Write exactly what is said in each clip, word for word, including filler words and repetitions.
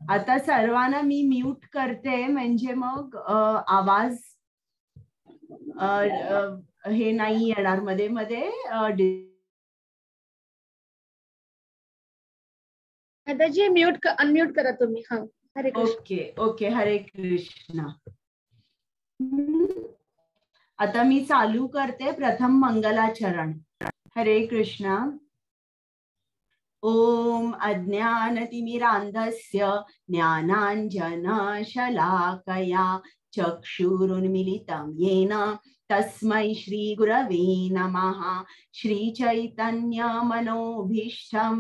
आता सर्वांना मी म्यूट करते, म्हणजे मग आवाज हे नाही येणार मध्ये मध्ये. दादाजी म्यूट अनम्यूट करा तुम्ही. हा, हरे कृष्ण. ओके ओके, हरे कृष्ण. आता मी चालू करते प्रथम मंगलाचरण. हरे कृष्ण. ओम अज्ञानतिमिरान्धस्य ज्ञानाञ्जनशलाकया चक्षुरुन्मिलितं येन तस्मै श्रीगुरवे नमः. श्रीचैतन्यमनोभीष्टं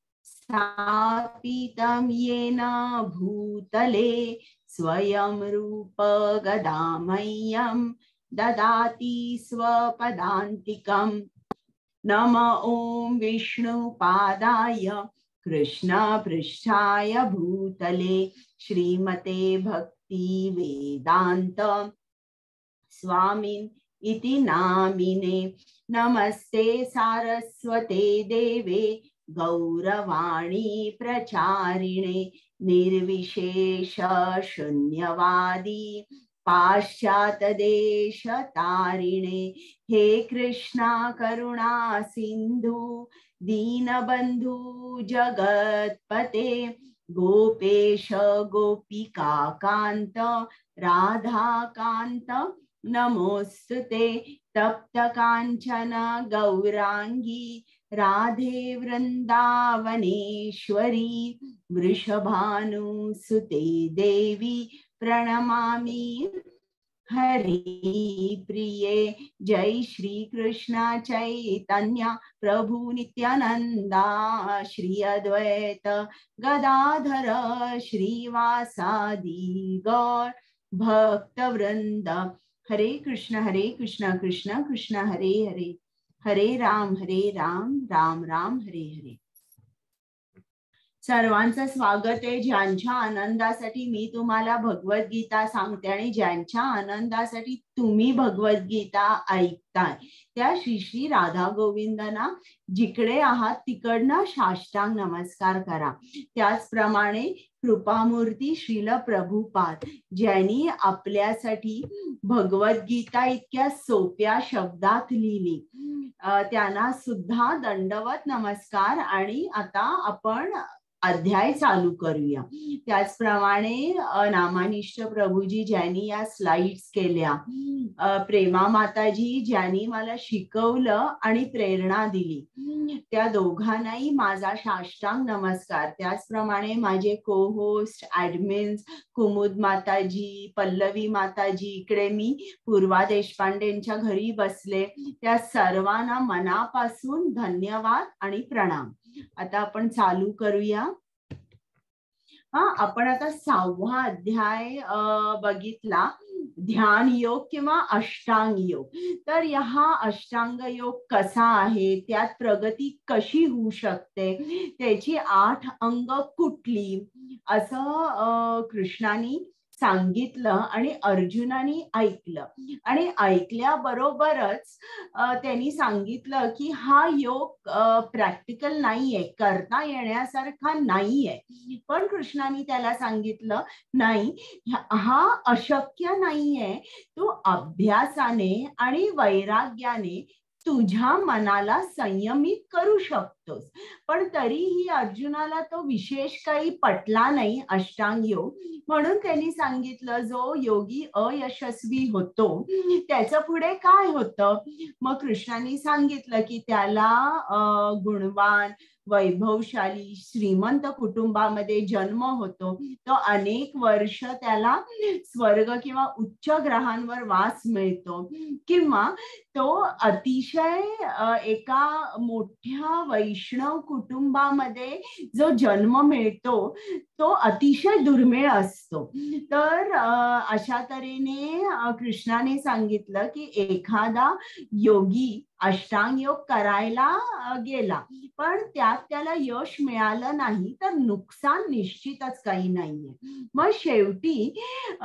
स्थापितं येन भूतले स्वयं रूप गदामह्यं ददाति स्वपदान्तिकम्. नम ओं विष्णुपादाय कृष्णपृष्ठाय भूतले श्रीमते भक्ति वेदांत स्वामिन् इति नामिने. नमस्ते सारस्वते देवे गौरवाणी प्रचारिणे निर्विशेष शून्यवादी पाश्चातदेशतारिणे. हे कृष्णा करुणा सिंधु दीनबंधु जगत्पते गोपेश गोपिका कांत राधा कांत नमोस्तुते. तप्त कांचन गौरांगी राधे वृंदावनेश्वरी वृषभानुसुते देवी प्रणमामि हरि प्रिये. जय श्री कृष्ण चैतन्य प्रभु नित्यानंदा श्री अद्वैत गदाधर श्रीवासादि गौर भक्त वृंद. हरे कृष्ण हरे कृष्ण कृष्ण कृष्ण हरे हरे हरे राम हरे राम राम राम हरे हरे. सर्वांचं स्वागत आहे. ज्यांच्या आनंदासाठी मी तुम्हाला भगवद्गीता सांगते आणि ज्यांच्या आनंदासाठी तुम्ही भगवद्गीता ऐकताय त्या श्री श्री राधा गोविंदना जिकडे आहात तिकडनं साष्टांग नमस्कार करा. त्याचप्रमाणे कृपामूर्ती श्रील प्रभुपाद ज्यांनी आपल्यासाठी भगवद्गीता इतक्या सोप्या शब्दात लिहिली त्यांना सुद्धा दंडवत नमस्कार. आणि आता आपण अध्याय चालू करूया. त्याचप्रमाणे नामानिष्ठ प्रभूजी ज्यांनी या स्लाइड्स केल्या, प्रेमा माताजी ज्यांनी मला शिकवलं आणि प्रेरणा दिली, त्या दोघांनाही माझा साष्टांग नमस्कार. त्याचप्रमाणे माझे को होस्ट ऍडमिन्स कुमुद माताजी, पल्लवी माताजी, इकडे मी पूर्वा देशपांडेंच्या घरी बसले, त्या सर्वांना मनापासून धन्यवाद आणि प्रणाम. आता आपण चालू करूया. हा, आपण आता सहावा अध्याय बघितला, ध्यान योग किंवा अष्टांग योग. तर हा अष्टांग योग कसा आहे, त्यात प्रगती कशी होऊ शकते, त्याची आठ अंग कुठली, असं कृष्णाने सांगितलं आणि अर्जुनाने ऐकलं. आणि ऐकल्याबरोबरच त्यांनी सांगितलं की हा योग प्रॅक्टिकल नाहीये, करता येण्यासारखा नाहीये. पण कृष्णाने त्याला सांगितलं नाही, हा अशक्य नाहीये, तू अभ्यासाने आणि वैराग्याने तुझ्या मनाला संयमित करू शकतोस. पण तरीही अर्जुनाला तो विशेष काही पटला नाही अष्टांग योग. म्हणून त्यांनी सांगितलं जो योगी अयशस्वी होतो त्याच्या पुढे काय होतं. मग कृष्णाने सांगितलं की त्याला गुणवान वैभवशाली श्रीमंत कुटुंबामध्ये जन्म होतो, तो अनेक वर्ष त्याला स्वर्ग किंवा उच्च ग्रहांवर वास मिळतो, किंवा तो अतिशय एका मोठ्या वैष्णव कुटुंबामध्ये जो जन्म मिळतो तो अतिशय दुर्मिळ असतो. तर अशा तऱ्हेने कृष्णाने सांगितलं की एखादा योगी अष्टांग योग करायला गेला पण त्यात त्याला यश मिळालं नाही तर नुकसान निश्चितच काही नाहीये. मग शेवटी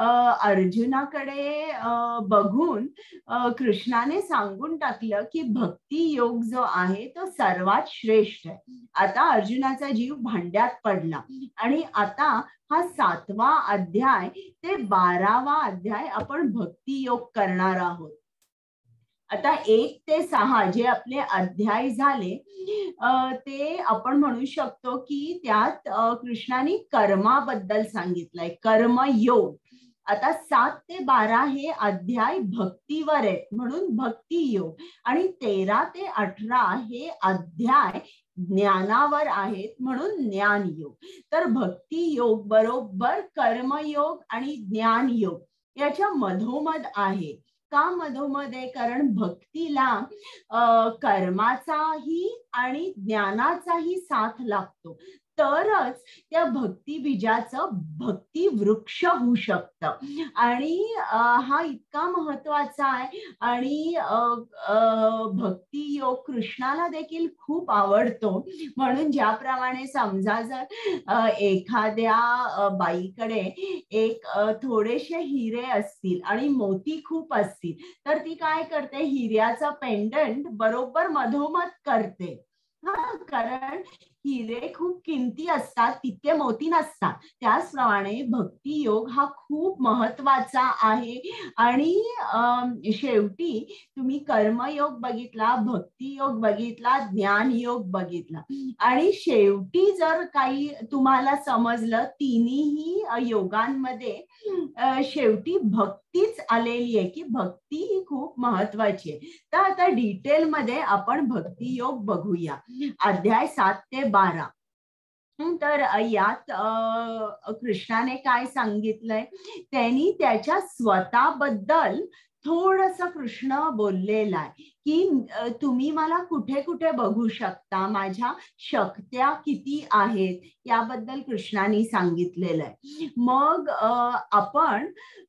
अर्जुनाकडे बघून कृष्णाने सांगून टाकलं की भक्ती योग जो आहे तो सर्वात श्रेष्ठ आहे. आता अर्जुनाचा जीव भांड्यात पडला आणि आता हा सातवा अध्याय ते बारावा अध्याय आपण भक्ती योग करणार आहोत. आता एक ते सहा जे आपले अध्याय झाले ते आपण म्हणू शकतो की त्यात कृष्णाने कर्माबद्दल सांगितलंय, कर्मयोग. आता सात ते बारा हे अध्याय भक्तीवर आहेत म्हणून भक्ती योग आणि तेरा ते अठरा हे अध्याय ज्ञानावर आहेत म्हणून ज्ञान योग. तर भक्ती योग बरोबर कर्मयोग आणि ज्ञान योग याच्या मधोमध आहे. का मधोमध आहे? कारण भक्तीला अं कर्माचाही आणि ज्ञानाचाही साथ लागतो तरच त्या भक्ती बीजाचं भक्ती वृक्ष होऊ शकतं. आणि हा इतका महत्वाचा आहे आणि भक्ती योग कृष्णाला देखील खूप आवडतो. म्हणून ज्याप्रमाणे समजा जर एखाद्या बाईकडे एक थोडेसे हिरे असतील आणि मोती खूप असतील तर ती काय करते, हिऱ्याचा पेंडंट बरोबर मधोमध करते. हा, कारण हिरे खूप किमती असतात तितके मोती नसतात. त्याचप्रमाणे भक्ती योग हा खूप महत्वाचा आहे. आणि शेवटी तुम्ही कर्मयोग बघितला, भक्ती योग बघितला, ज्ञान योग बघितला आणि शेवटी जर काही तुम्हाला समजलं तिन्ही योगांमध्ये शेवटी भक्तीच आलेली आहे की भक्ती ही खूप महत्वाची आहे. तर आता डिटेलमध्ये आपण भक्ती योग बघूया. अध्याय सात ते बारा. तर यात कृष्णाने काय सांगितलंय, त्यांनी त्याच्या स्वतःबद्दल थोडस कृष्ण बोललेला आहे की तुम्ही मला कुठे कुठे बघू शकता, माझ्या शक्त्या किती आहेत याबद्दल कृष्णाने सांगितलेलं आहे. मग आपण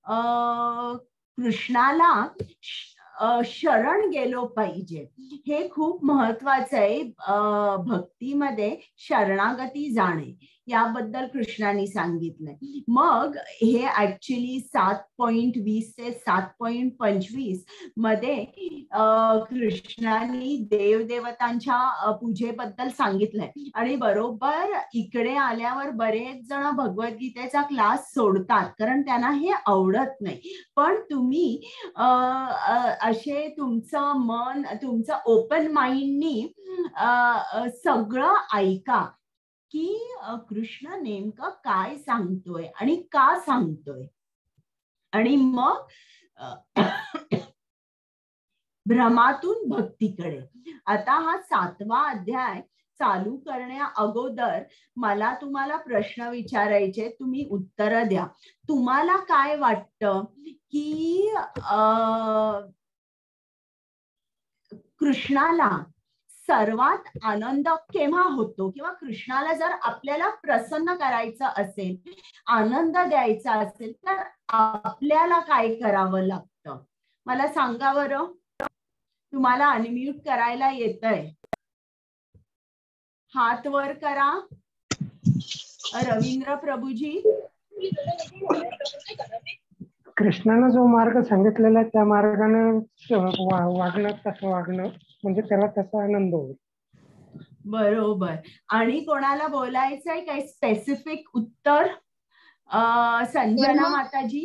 कृष्णाला शरण गेलो पाहिजे, हे खूप महत्वाचं आहे. भक्तीमध्ये शरणागती जाणे याबद्दल कृष्णाने सांगितलंय. मग हे ऍक्च्युली सात पॉइंट वीस ते सात पॉइंट पंचवीस मध्ये कृष्णाने देवदेवतांच्या पूजेबद्दल सांगितलंय. आणि बरोबर इकडे आल्यावर बरेच जण भगवद्गीतेचा क्लास सोडतात कारण त्यांना हे आवडत नाही. पण तुम्ही असे तुमचं मन, तुमचं ओपन माइंडनी सगळं ऐका की कृष्ण नेमकं काय सांगतोय आणि का सांगतोय. आणि मग भ्रमातून भक्तीकडे. आता हा सातवा अध्याय चालू करण्या अगोदर मला तुम्हाला प्रश्न विचारायचे, तुम्ही उत्तर द्या. तुम्हाला काय वाटतं की अ कृष्णाला सर्वात आनंद केव्हा होतो, किंवा कृष्णाला जर आपल्याला प्रसन्न करायचं असेल, आनंद द्यायचा असेल तर आपल्याला काय करावं लागतं? मला सांगा बरं. तुम्हाला अनम्यूट करायला येतंय? हात वर करा. रवींद्र प्रभूजी. कृष्णानं जो मार्ग सांगितलेला त्या मार्गाने वागणं, तसं वागणं म्हणजे त्याला त्याचा आनंद होईल. बरोबर. आणि कोणाला बोलायचंय काही स्पेसिफिक उत्तर? संजना माताजी.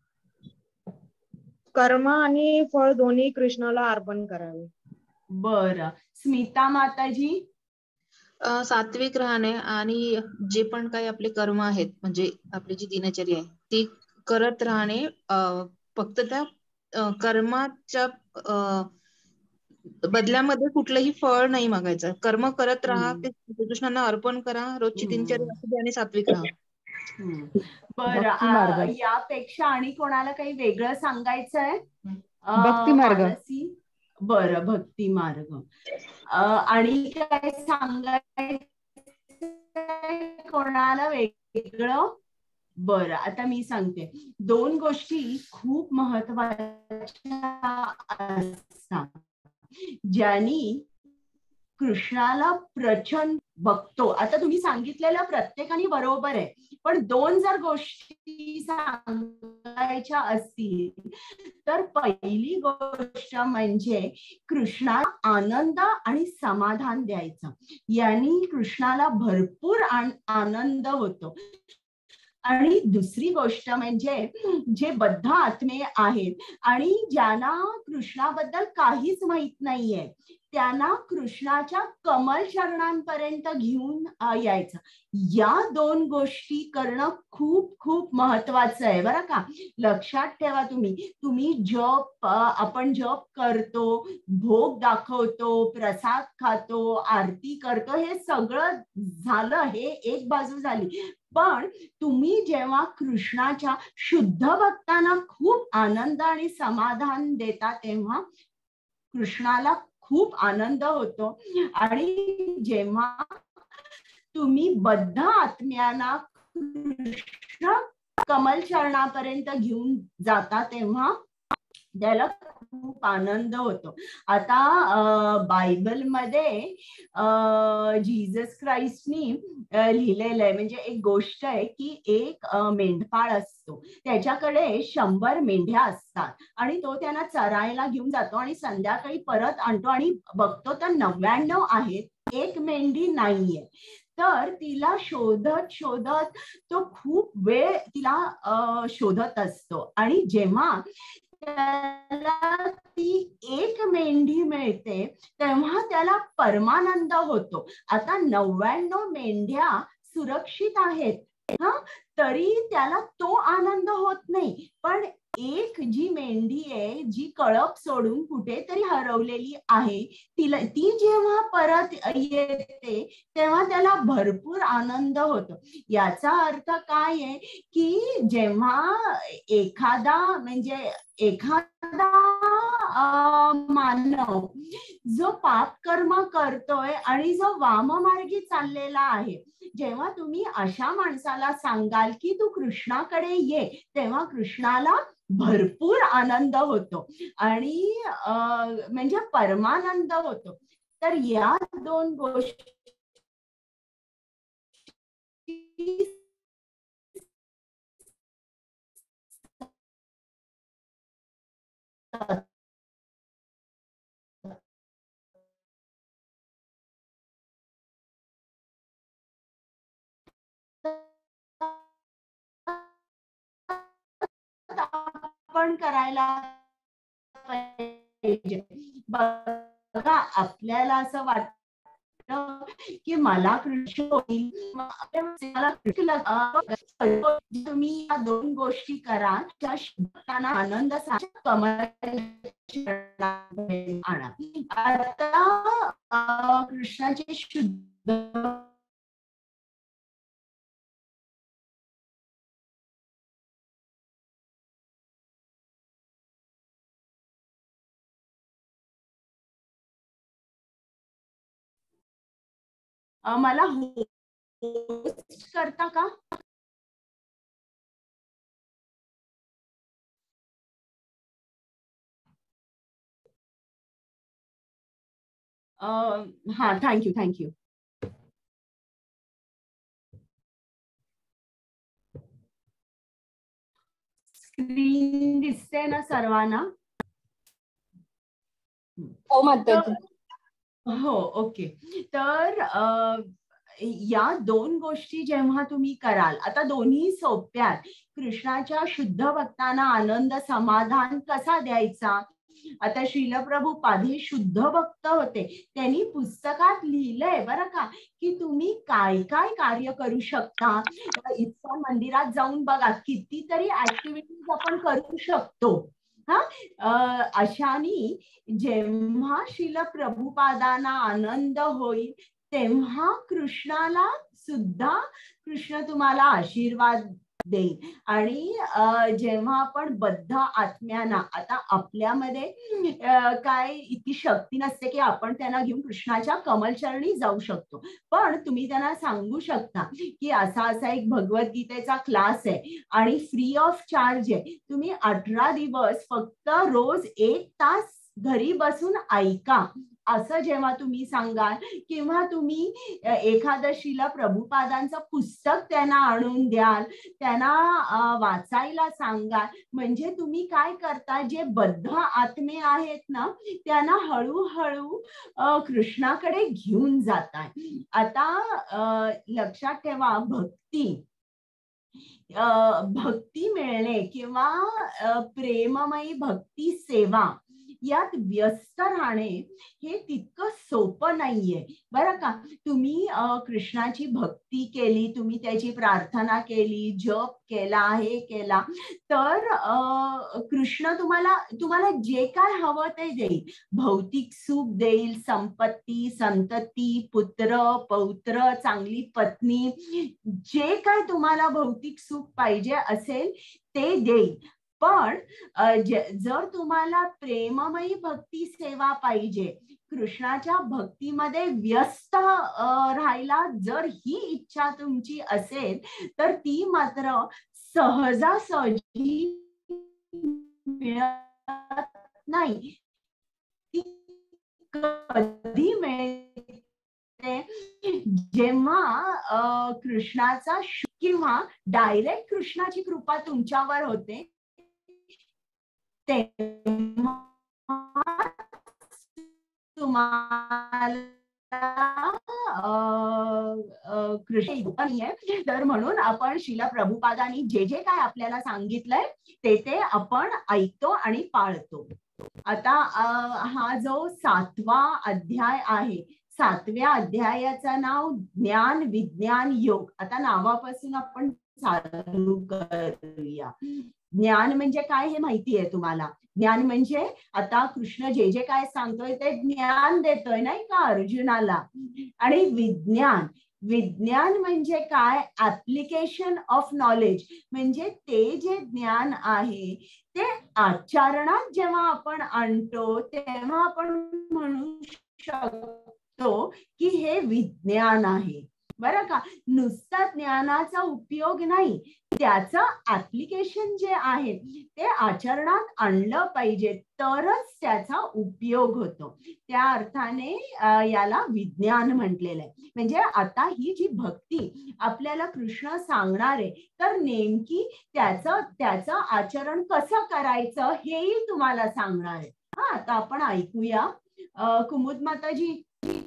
कर्म आणि फळ दोन्ही कृष्णाला अर्पण करावे. बरं. स्मिता माताजी. सात्विक राहणे आणि जे पण काही आपले कर्म आहेत म्हणजे आपली जी दिनचर्या आहे ती करत राहणे. फक्त त्या कर्माच्या बदल्यामध्ये कुठलंही फळ नाही मागायचं. कर्म करत राहा, ते कृष्णांना अर्पण करा, रोजची दिनचर्या असू दे आणि सात्विक राहा. बरं. यापेक्षा आणि कोणाला काही वेगळं सांगायचंय? भक्ती मार्ग. बरं, भक्ती मार्ग. आणि काय सांगायचं कोणाला वेगळं? बरं, आता मी सांगते. दोन गोष्टी खूप महत्वाच्या असतात. ज्यांनी कृष्णाला प्रचंड बघतो. आता तुम्ही सांगितलेलं प्रत्येकाने बरोबर आहे, पण दोन जर गोष्टी सांगायच्या असतील तर पहिली गोष्ट म्हणजे कृष्णाला आनंद आणि समाधान द्यायचं. यांनी कृष्णाला भरपूर आनंद होतो. आणि दुसरी गोष्ट म्हणजे जे बद्ध आत्मे आहेत आणि ज्यांना कृष्णाबद्दल काहीच माहित नाहीये त्यांना कृष्णाच्या कमल चरणांपर्यंत घेऊन यायचं. या दोन गोष्टी करणं खूप खूप महत्वाचं आहे बरं का. लक्षात ठेवा, तुम्ही तुम्ही जप आपण जप करतो, भोग दाखवतो, प्रसाद खातो, आरती करतो, हे सगळं झालं, हे एक बाजू झाली. पण तुम्ही जेव्हा कृष्णाच्या शुद्ध भक्तांना खूप आनंद आणि समाधान देता तेव्हा कृष्णाला खूप आनंद होतो. आणि जेव्हा तुम्ही बद्ध आत्म्यांना कृष्ण कमल चरणापर्यंत घेऊन जाता तेव्हा त्याला खूप आनंद होतो. आता बायबलमध्ये जीसस क्राइस्टनी लिहिलेलं आहे, म्हणजे एक गोष्ट आहे की एक मेंढपाळ असतो, त्याच्याकडे शंभर मेंढ्या असतात आणि तो त्यांना चरायला घेऊन जातो आणि संध्याकाळी परत आणतो आणि बघतो तर नव्याण्णव आहेत, एक मेंढी नाहीये. तर तिला शोधत शोधत तो खूप वेळ तिला शोधत असतो आणि जेव्हा त्याला ती एक मेंढी मिळते तेव्हा त्याला परमानंद होतो. आता नव्याण्णव मेंढ्या सुरक्षित आहेत हा, तरी त्याला तो आनंद होत नाही. पण एक जी मेंढी आहे जी कळप सोडून कुठेतरी हरवलेली आहे, तिला ती जेव्हा परत येते तेव्हा त्याला भरपूर आनंद होतो. याचा अर्थ काय आहे की जेव्हा एखादा म्हणजे एखादा मानव जो पाप कर्म करतोय आणि जो वाममार्गी चाललेला आहे, जेव्हा तुम्ही अशा माणसाला सांगाल की तू कृष्णाकडे ये, तेव्हा कृष्णाला भरपूर आनंद होतो आणि म्हणजे परमानंद होतो. तर या दोन गोष्टी आपण करायला पाहिजे. बघा, आपल्याला असं वाटतं की मला कृष्ण होईल, तुम्ही या दोन गोष्टी करा, त्या शुद्धांना आनंद कमल आणा. आता कृष्णाचे शुद्ध मला होस्ट करता का? हा, थँक्यू थँक्यू. स्क्रीन दिसते ना सर्वांना? हो माताजी. हो, ओके. तर या दोन गोष्टी जेव्हा तुम्ही कराल, आता दोन्ही सोप्या. कृष्णाच्या शुद्ध भक्तांना आनंद समाधान कसा द्यायचा? आता श्रीलप्रभुपाद हे शुद्ध भक्त होते, त्यांनी पुस्तकात लिहिलंय बरं का की तुम्ही काय काय कार्य करू शकता. इस्कॉन मंदिरात जाऊन बघा, कितीतरी ऍक्टिव्हिटीज आपण करू शकतो. हा, अशानी जेव्हा श्रील प्रभुपादांना आनंद होईल तेव्हा कृष्णाला सुद्धा कृष्ण तुम्हाला आशीर्वाद देईल. आणि जेव्हा आपण बद्ध आत्म्यांना, आता आपल्यामध्ये काय इतकी शक्ती नसते की आपण त्यांना घेऊन कृष्णाच्या कमलचरणी जाऊ शकतो, पण तुम्ही त्यांना सांगू शकता की असा असा एक भगवद्गीतेचा क्लास आहे आणि फ्री ऑफ चार्ज आहे, तुम्ही अठरा दिवस फक्त रोज एक तास घरी बसून ऐका असं जेव्हा तुम्ही सांगाल, किंवा तुम्ही एकादशीला प्रभुपादांचं पुस्तक त्यांना आणून द्याल, त्यांना वाचायला सांगाल, म्हणजे तुम्ही काय करता, जे बद्ध आत्मे आहेत ना त्यांना हळूहळू कृष्णाकडे घेऊन जाताय. आता लक्षात ठेवा, भक्ती भक्ती मिळणे किंवा प्रेममयी भक्ती सेवा यात व्यस्त राहणे हे तितकं सोपं नाहीये बरं का. तुम्ही कृष्णाची भक्ती केली, तुम्ही त्याची प्रार्थना केली, जप केला, हे केला, तर कृष्ण तुम्हाला तुम्हाला जे काय हवं ते देईल. भौतिक सुख देईल, संपत्ती, संतती, पुत्र पौत्र, चांगली पत्नी, जे काय तुम्हाला भौतिक सुख पाहिजे असेल ते देईल. पण जर तुम्हाला प्रेममयी भक्ती सेवा पाहिजे, कृष्णाच्या भक्तीमध्ये व्यस्त राहायला जर ही इच्छा तुमची असेल, तर ती मात्र सहजासहजी मिळत नाही. ती कधी मिळते, जेव्हा कृष्णाचा किंवा डायरेक्ट कृष्णाची कृपा तुमच्यावर होते, तुम्हाला कृष्ण. तर म्हणून आपण श्रील प्रभुपादांनी जे जे काय आपल्याला सांगितलंय ते ते आपण ऐकतो आणि पाळतो. आता हा जो सातवा अध्याय आहे, सातव्या अध्यायाचं नाव ज्ञान विज्ञान योग. आता नावापासून आपण चालू करूया. ज्ञान म्हणजे काय हे माहिती आहे तुम्हाला. ज्ञान म्हणजे आता कृष्ण जे जे काय सांगतोय ते ज्ञान देतोय नाही का अर्जुनाला. आणि विज्ञान विज्ञान म्हणजे काय, ऍप्लिकेशन ऑफ नॉलेज. म्हणजे ते जे ज्ञान आहे ते आचरणात जेव्हा आपण आणतो तेव्हा आपण म्हणू शकतो की हे विज्ञान आहे बरं का. नुसता ज्ञानाचा उपयोग नाही, त्याचं ऍप्लिकेशन जे आहे ते आचरणात आणलं पाहिजे, तरच त्याचा उपयोग होतो. त्या अर्थाने याला विज्ञान म्हटलेलं आहे. म्हणजे आता ही जी भक्ती आपल्याला कृष्ण सांगणार आहे, तर नेमकी त्याचं त्याचं आचरण कसं करायचं हेही तुम्हाला सांगणार आहे. हा, आता आपण ऐकूया. कुमुद माताजी.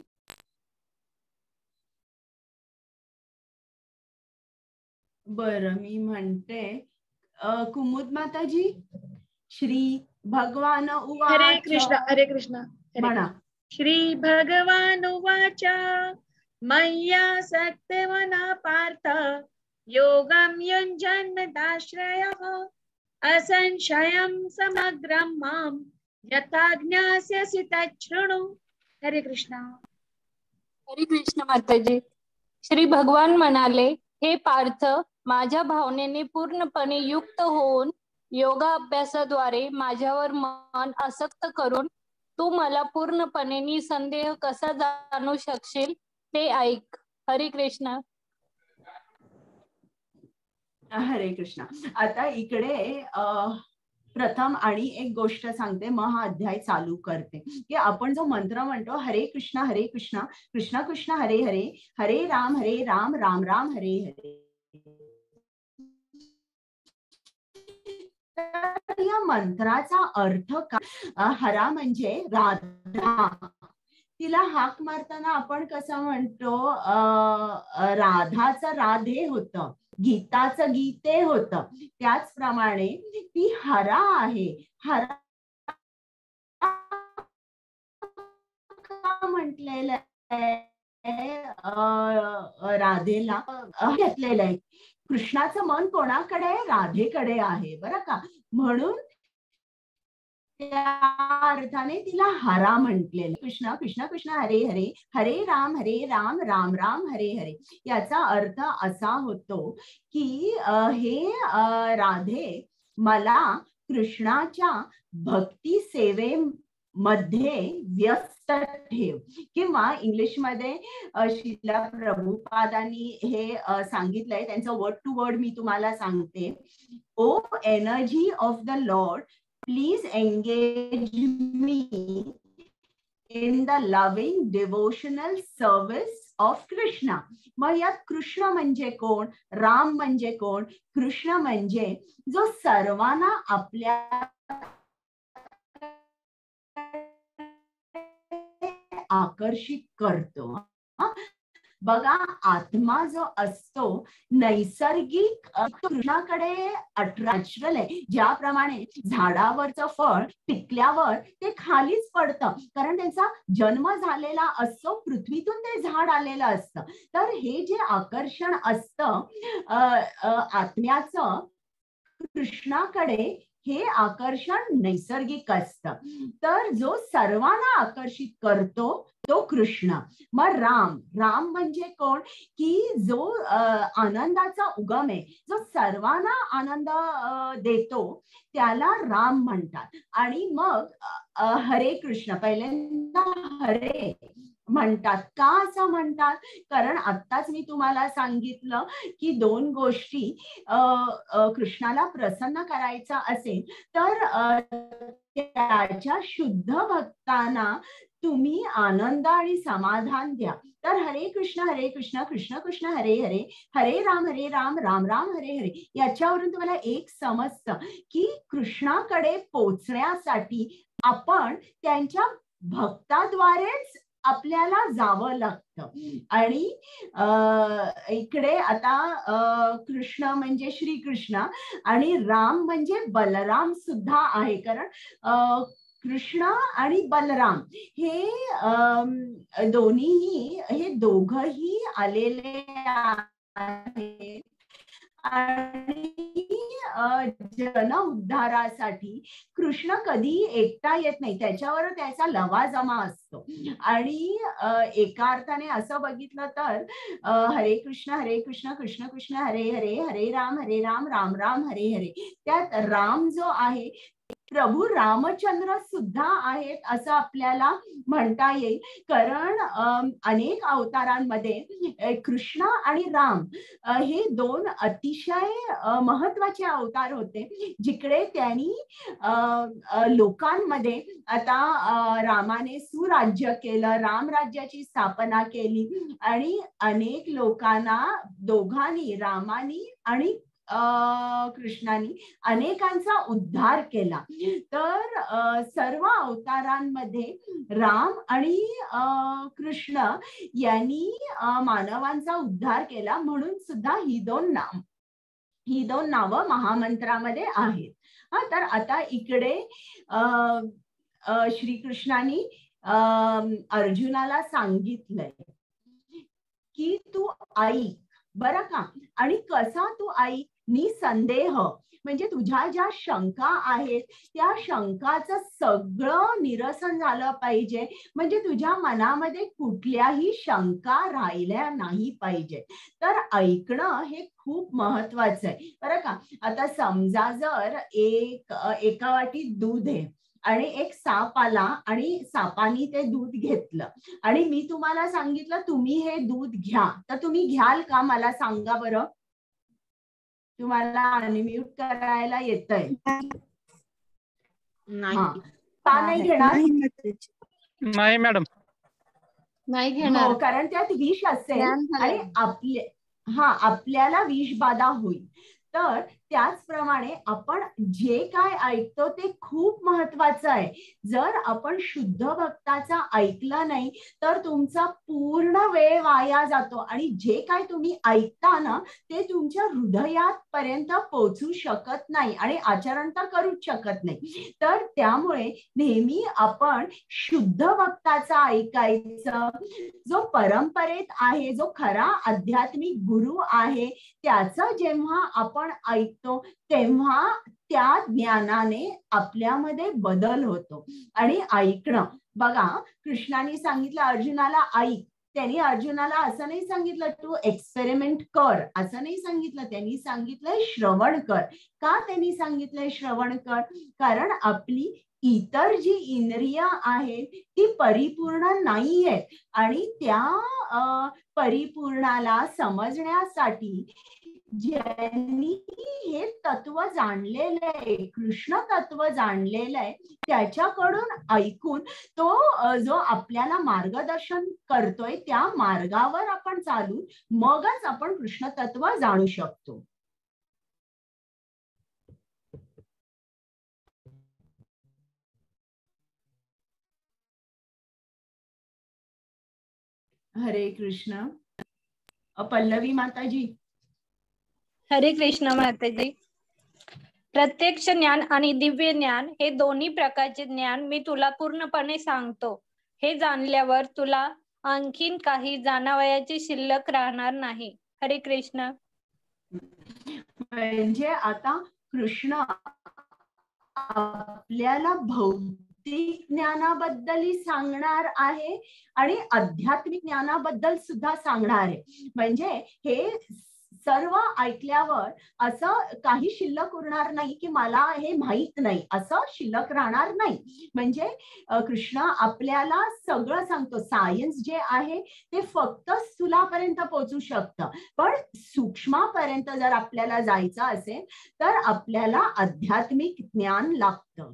बर, मी म्हणते कुमुद माताजी. श्री भगवान उवाच. हरे कृष्ण हरे कृष्ण म्हणा. श्री भगवान उवाच मय्या सत्यवना पार्थ योगम युञ्जन्नदाश्रयः असंशयं समग्रं मां यथा ज्ञास्यसि तच्छृणु. हरे कृष्ण. हरे कृष्ण माताजी. श्री भगवान म्हणाले, हे पार्थ, माझ्या भावनेने पूर्णपणे युक्त होऊन योगा अभ्यासाद्वारे माझ्यावर मन आसक्त करून तू मला पूर्णपणे निसंदेह कसा जाणू शकशील ते ऐक. हरे कृष्ण. हरे कृष्ण. आता इकडे प्रथम आणि एक गोष्ट सांगते, मग हा अध्याय चालू करते. की आपण जो मंत्र म्हणतो हरे कृष्ण हरे कृष्ण कृष्ण कृष्ण हरे हरे, हरे राम हरे राम राम राम हरे हरे. या मंत्राचा अर्थ काय? हरा म्हणजे राधा. तिला हाक मारताना आपण कसं म्हणतो, राधाचं राधे होतं, गीताचं गीते होतं, त्याचप्रमाणे ती हरा आहे. हरा म्हटलेलं राधेला घेतलेलं आहे. कृष्णाचं मन कोणाकडे आहे? राधेकडे आहे बरं का. म्हणून त्या अर्थाने तिला हरा म्हटलेलं. कृष्ण कृष्ण कृष्ण हरे हरे, हरे राम हरे राम राम राम हरे हरे. याचा अर्थ असा होतो की हे राधे, मला कृष्णाच्या भक्ती सेवे मध्ये व्यस्त ठेव. किंवा इंग्लिश मध्ये श्रील प्रभुपादांनी हे सांगितलंय, त्यांचं वर्ड टू वर्ड मी तुम्हाला सांगते. O energy of the Lord, please engage me in the loving devotional service of Krishna. मग यात कृष्ण म्हणजे कोण, राम म्हणजे कोण? कृष्ण म्हणजे जो सर्वांना आपल्या आकर्षित करतो. बघा, आत्मा जो असतो नैसर्गिक कृष्णाकडे नॅचरल आहे. ज्याप्रमाणे झाडावरचं फळ पिकल्यावर ते खालीच पडतं, कारण त्यांचा जन्म झालेला असतो, पृथ्वीतून ते झाड आलेलं असतं. तर हे जे आकर्षण असतं आत्म्याचं कृष्णाकडे, हे आकर्षण नैसर्गिक असतं. तर जो सर्वांना आकर्षित करतो तो कृष्ण. मग राम, राम म्हणजे कोण? की जो आनंदाचा उगम आहे, जो सर्वांना आनंद देतो, त्याला राम म्हणतात. आणि मग हरे कृष्ण, पहिल्यांदा हरे म्हणतात. का असं म्हणतात? कारण आत्ताच मी तुम्हाला सांगितलं की दोन गोष्टी कृष्णाला प्रसन्न करायचा असेल तर त्याच्या शुद्ध भक्तांना तुम्ही आनंद आणि समाधान द्या. तर हरे कृष्ण हरे कृष्ण कृष्ण कृष्ण हरे हरे, हरे राम हरे राम राम राम हरे हरे. याच्यावरून तुम्हाला एक समजतं की कृष्णाकडे पोचण्यासाठी आपण त्यांच्या भक्ताद्वारेच आपल्याला जावं लागतं. आणि अं इकडे आता अं कृष्ण म्हणजे श्रीकृष्ण आणि राम म्हणजे बलराम सुद्धा आहे. कारण अं कृष्ण आणि बलराम हे दोन्हीही, हे दोघही आलेले आहेत आणि जन उद्धारासाठी कृष्ण कधी एकटा येत नाही, त्याच्यावर त्याचा लवाजमा असतो. आणि एका अर्थाने असं बघितलं तर हरे कृष्ण हरे कृष्ण कृष्ण कृष्ण हरे हरे, हरे राम हरे राम राम राम हरे हरे. त्यात राम जो आहे प्रभू रामचंद्र सुद्धा आहेत असं आपल्याला म्हणता येईल. कारण अनेक अवतारांमध्ये कृष्ण आणि राम हे दोन अतिशय महत्वाचे अवतार होते, जिकडे त्यांनी लोकांमध्ये, आता रामाने सुराज्य केलं, रामराज्याची स्थापना केली आणि अनेक लोकांना, दोघांनी, रामानी आणि कृष्णानी अनेकांचा उद्धार केला. तर सर्व अवतारांमध्ये राम आणि कृष्ण यांनी मानवांचा उद्धार केला, म्हणून सुद्धा ही दोन नाम ही दोन नावं महामंत्रामध्ये आहेत. हा, तर आता इकडे श्रीकृष्णाने अर्जुनाला सांगितलंय की तू ऐक, बरं का. आणि कसा तू ऐक? निसंदेह, म्हणजे तुझ्या ज्या शंका आहेत त्या शंकाचं सगळं निरसन झालं पाहिजे. म्हणजे तुझ्या मनामध्ये कुठल्याही शंका राहिल्या नाही पाहिजे. तर ऐकणं हे खूप महत्वाचं आहे, बरं का. आता समजा जर एक एका वाटीत दूध आहे आणि एक साप आला आणि सापानी ते दूध घेतलं आणि मी तुम्हाला सांगितलं तुम्ही हे दूध घ्या, तर तुम्ही घ्याल का? मला सांगा बरं. तुम्हाला अनम्यूट करायला येतंय? नाही. का नाही घेणार? नाही मॅडम, नाही घेणार. हो, कारण त्यात विष असेल आणि आपले हा आपल्याला विष बाधा होईल. तर त्याचप्रमाणे आपण जे काय ऐकतो ते खूप महत्वाचं आहे. जर आपण शुद्ध भक्ताचा ऐकलं नाही तर तुमचा पूर्ण वेळ वाया जातो आणि जे काय तुम्ही ऐकता ना ते तुमच्या हृदयात पर्यंत पोहोचू शकत नाही आणि आचरण तर करूच शकत नाही. तर त्यामुळे नेहमी आपण शुद्ध भक्ताचा ऐकायचं. जो परंपरेत आहे, जो खरा आध्यात्मिक गुरु आहे, त्याचं जेव्हा आपण ऐकतो तेव्हा त्या ज्ञानाने आपल्यामध्ये बदल होतो. आणि ऐकणं, बघा, कृष्णाने सांगितलं अर्जुनाला ऐक. त्यांनी अर्जुनाला असं नाही सांगितलं तू एक्सपेरिमेंट कर, असं नाही सांगितलं. त्यांनी सांगितलंय श्रवण कर. का त्यांनी सांगितलंय श्रवण कर? कारण आपली इतर जी इंद्रिय आहेत ती परिपूर्ण नाही आहेत आणि त्या परिपूर्णाला समजण्यासाठी ज्यांनी हे तत्व जाणलेलं आहे, कृष्ण तत्व जाणलेलं आहे, त्याच्याकडून ऐकून तो जो आपल्याला मार्गदर्शन करतोय त्या मार्गावर आपण चालून मगच आपण कृष्ण तत्व जाणू शकतो. हरे कृष्ण. पल्लवी माताजी. हरे कृष्ण माताजी. प्रत्यक्ष ज्ञान आणि दिव्य ज्ञान हे दोन्ही प्रकारचे ज्ञान मी तुला पूर्णपणे सांगतो. हे जाणल्यावर तुला आणखीन काही जाणावयाची शिल्लक राहणार नाही. हरे कृष्ण. म्हणजे आता कृष्ण आपल्याला भौतिक ज्ञानाबद्दलही सांगणार आहे आणि आध्यात्मिक ज्ञानाबद्दल सुद्धा सांगणार आहे. म्हणजे हे सर्व ऐकल्यावर असं काही शिल्लक उरणार नाही की मला हे माहित नाही, असं शिल्लक राहणार नाही. म्हणजे कृष्ण आपल्याला सगळं सांगतो. सायन्स जे आहे ते फक्त स्थूलापर्यंत पोहोचू शकतं, पण सूक्ष्मापर्यंत जर आपल्याला जायचं असेल तर आपल्याला आध्यात्मिक ज्ञान लागतं.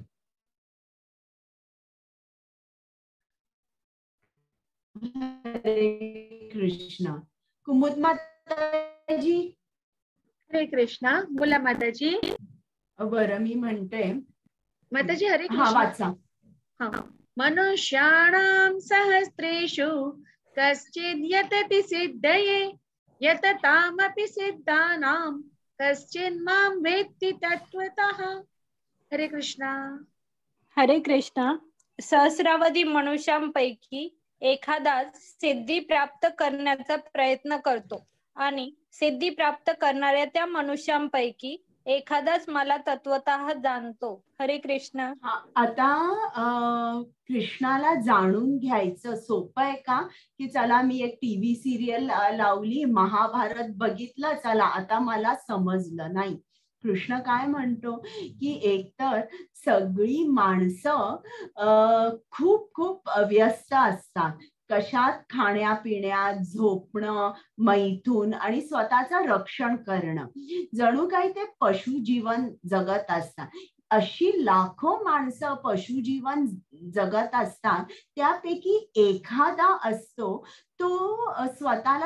हरे कृष्ण. कुमुद माताजी. हरे कृष्णा. बोला माताजी. बरं मी म्हणते माताजी. हरे कृष्ण. हा वाचा. हा. मनुष्याणां सहस्रेषु कश्चिद् यतति सिद्धये यततामपि सिद्धानां कश्चिन् मां वेत्ति तत्त्वतः. हरे कृष्णा. हरे कृष्णा. सहस्रावधी मनुष्यांपैकी एखादाच सिद्धी प्राप्त करण्याचा प्रयत्न करतो आणि सिद्धी प्राप्त करणाऱ्या त्या मनुष्यांपैकी एखादाच मला तत्वतः जाणतो. हरे कृष्ण. आता कृष्णाला जाणून घ्यायचं सोपं आहे का? की चला मी एक टीव्ही सिरियल लावली, महाभारत बघितलं, चला आता मला समजलं. नाही. कृष्ण काय म्हणतो की एकतर सगळी माणसं अं खूप खूप व्यस्त असतात. कशात? खाण्यापिण्यात, झोपणं, मैथून आणि स्वतःचं रक्षण करणं. जणू काही ते पशुजीवन जगत असतात. अशी लाखो माणसं पशुजीवन जगत असतात. त्यापैकी एखादा असतो तो स्वतःला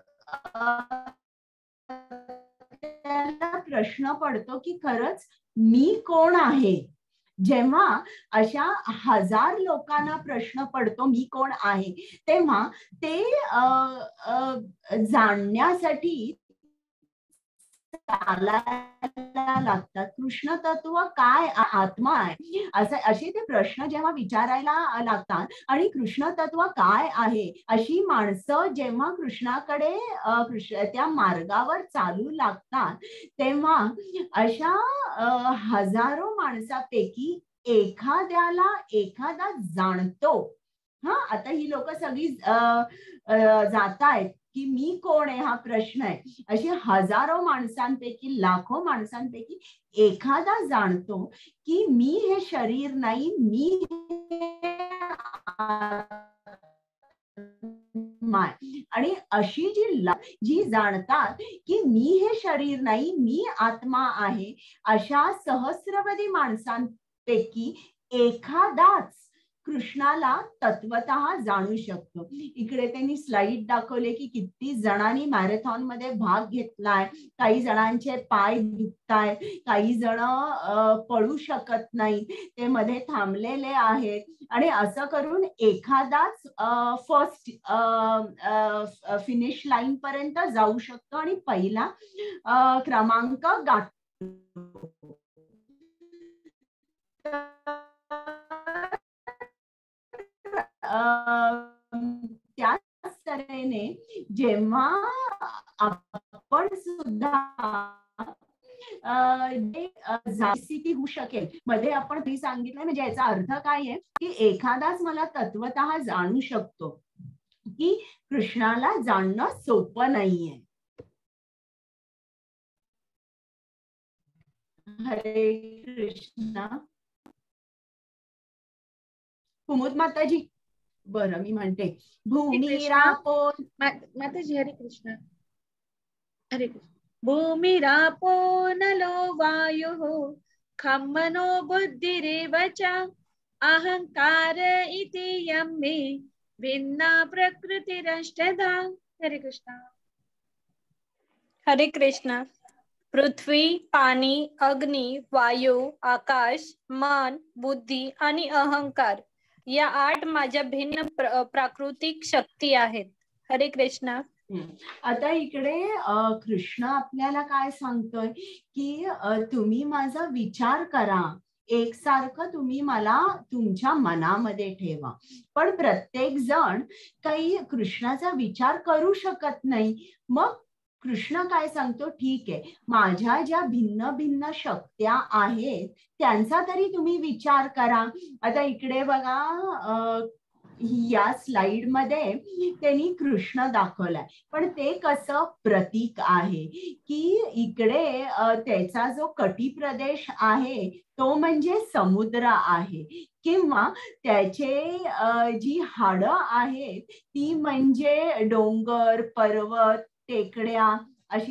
त्याला प्रश्न पडतो की खरंच मी कोण आहे. जेव्हा अशा हजार लोकांना प्रश्न पडतो मी कोण आहे, तेव्हा ते जाणण्यासाठी चालायला लागतात. कृष्ण तत्व काय? आत्मा आहे असं असे ते प्रश्न जेव्हा विचारायला लागतात आणि कृष्ण तत्व काय आहे अशी माणसं जेव्हा कृष्णाकडे कृष्ण त्या मार्गावर चालू लागतात, तेव्हा अशा हजारो माणसापैकी एखाद्याला एखादा जाणतो. हा आता ही लोक सगळी जात आहेत की मी कोण आहे हा प्रश्न आहे. अशी हजारो माणसांपैकी, लाखो माणसांपैकी एखादा जाणतो की मी हे शरीर नाही, मी आणि अशी जी जी जाणतात की मी हे शरीर नाही, मी आत्मा आहे, अशा सहस्रवधी माणसांपैकी एखादाच कृष्णाला तत्वतः जाणू शकतो. इकडे त्यांनी स्लाइड दाखवले की किती जणांनी मॅरेथॉन मध्ये भाग घेतलाय. काही जणांचे पाय दुखताय, काही जण पळू शकत नाही, ते मध्ये थांबलेले आहेत आणि असं करून एखादाच फर्स्ट फिनिश लाईन पर्यंत जाऊ शकतो आणि पहिला क्रमांक गाठतो. त्याच तऱ्हेने जेव्हा आपण सुद्धा स्थिती होऊ शकेल मध्ये आपण ती सांगितलं. म्हणजे याचा अर्थ काय आहे की एखादाच मला तत्वतः जाणू शकतो, की कृष्णाला जाणणं सोपं नाहीये. हरे कृष्ण. कुमुद माताजी. बरं मी म्हणते भूमी रापो. माताजी. हरे कृष्ण. हरे कृष्ण. भूमिरापो नलो वायुः खं मनो बुद्धिरेव च अहंकार इति यं मे भिन्ना प्रकृतिरष्टधा। हरे कृष्णा। हरे कृष्णा। पृथ्वी, पाणी, अग्नी, वायू, आकाश, मन, बुद्धी आणि अहंकार या आठ माझ्या भिन्न प्र, प्राकृतिक शक्ती आहेत। हरे कृष्णा। आता इकडे कृष्ण आपल्याला काय सांगतोय की तुम्ही माझा विचार करा, एकसारखं तुम्ही मला तुमच्या मनामध्ये ठेवा। पण प्रत्येक जण काही कृष्णाचा विचार करू शकत नाही। मग कृष्ण काय सांगतो, ठीक आहे, माझ्या ज्या भिन्न भिन्न शक्त्या आहेत त्यांचा तरी तुम्ही विचार करा। आता इकडे बघा, या स्लाइड मध्ये त्यांनी कृष्ण दाखवलाय, पण ते कसं प्रतीक आहे की इकडे त्याचा जो कटी प्रदेश आहे तो म्हणजे समुद्र आहे, किंवा त्याचे जी हाडं आहेत ती म्हणजे डोंगर, पर्वत, टेकड्या, अशी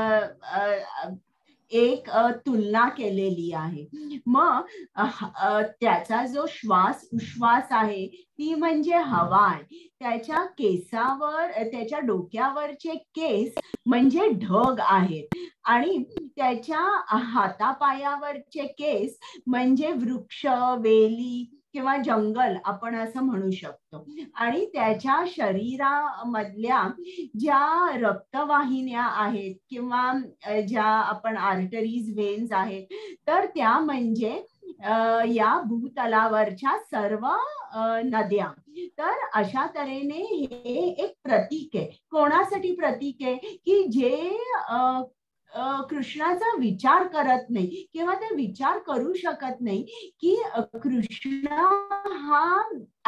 एक तुलना केलेली आहे। मग त्याचा जो श्वास उश्वास आहे ती म्हणजे हवा आहे, त्याच्या केसावर, त्याच्या डोक्यावरचे केस म्हणजे ढग आहेत, आणि त्याच्या हातापायावरचे केस म्हणजे वृक्ष, वेली किंवा जंगल आपण असं म्हणू शकतो। आणि त्याच्या शरीरामधल्या ज्या रक्तवाहिन्या आहेत किंवा ज्या आपण आर्टरीज, वेन्स आहेत, तर त्या म्हणजे या भूतलावरच्या सर्व नद्या। तर अशा तऱ्हेने हे एक प्रतीक आहे। कोणासाठी प्रतीक आहे की जे कृष्णाचा विचार करत नाही किंवा ते विचार करू शकत नाही की कृष्ण हा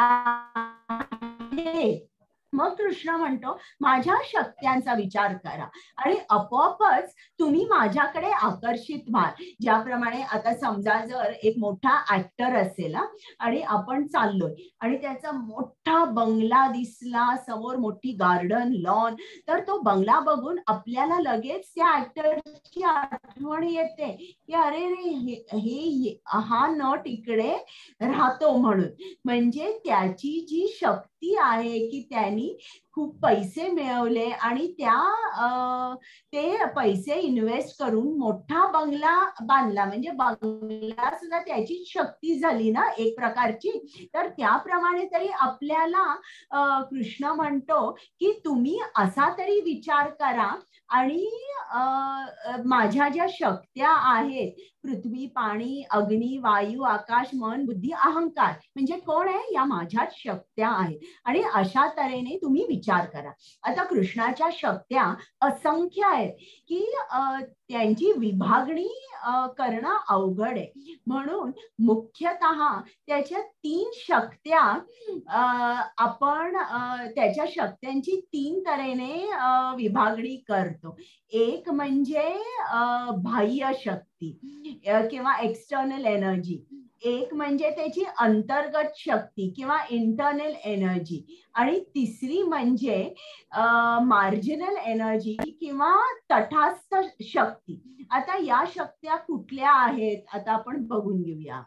आहे। मग कृष्ण म्हणतो माझ्या शक्त्यांचा विचार करा आणि आपोआपच तुम्ही माझ्याकडे आकर्षित व्हाल। ज्याप्रमाणे आता समजा जर एक मोठा ऍक्टर असेल आणि आपण चाललोय आणि त्याचा मोठा बंगला दिसला, समोर मोठी गार्डन, लॉन, तर तो बंगला बघून आपल्याला लगेच त्या ऍक्टरची आठवण येते की अरे रे हे हा नट इकडे राहतो म्हणून। म्हणजे त्याची जी शक्ती आहे की त्यांनी खूप पैसे मिळवले आणि त्या ते पैसे इन्व्हेस्ट करून मोठा बंगला बांधला, म्हणजे बंगला सुद्धा त्याची शक्ती झाली ना एक प्रकारची। तर त्याप्रमाणे तरी आपल्याला कृष्ण म्हणतो की तुम्ही असा तरी विचार करा आणि माझ्या ज्या शक्त्या आहेत, पृथ्वी, पाणी, अग्नी, वायू, आकाश, मन, बुद्धी, अहंकार, म्हणजे कोण आहे, या माझ्याच शक्त्या आहेत, आणि अशा तऱ्हेने तुम्ही विचार करा। आता कृष्णाच्या शक्त्या असंख्य आहेत की त्यांची विभागणी करणं अवघड आहे, म्हणून मुख्यतः त्याच्या तीन शक्त्या आपण त्याच्या शक्त्यांची तीन तऱ्हेने विभागणी करतो। एक म्हणजे बाह्य शक्ती किंवा एक्सटर्नल एनर्जी, एक म्हणजे त्याची अंतर्गत शक्ती किंवा इंटरनल एनर्जी, आणि तिसरी म्हणजे मार्जिनल एनर्जी किंवा तटस्थ शक्ती। आता या शक्त्या कुठल्या आहेत आता आपण बघून घेऊया।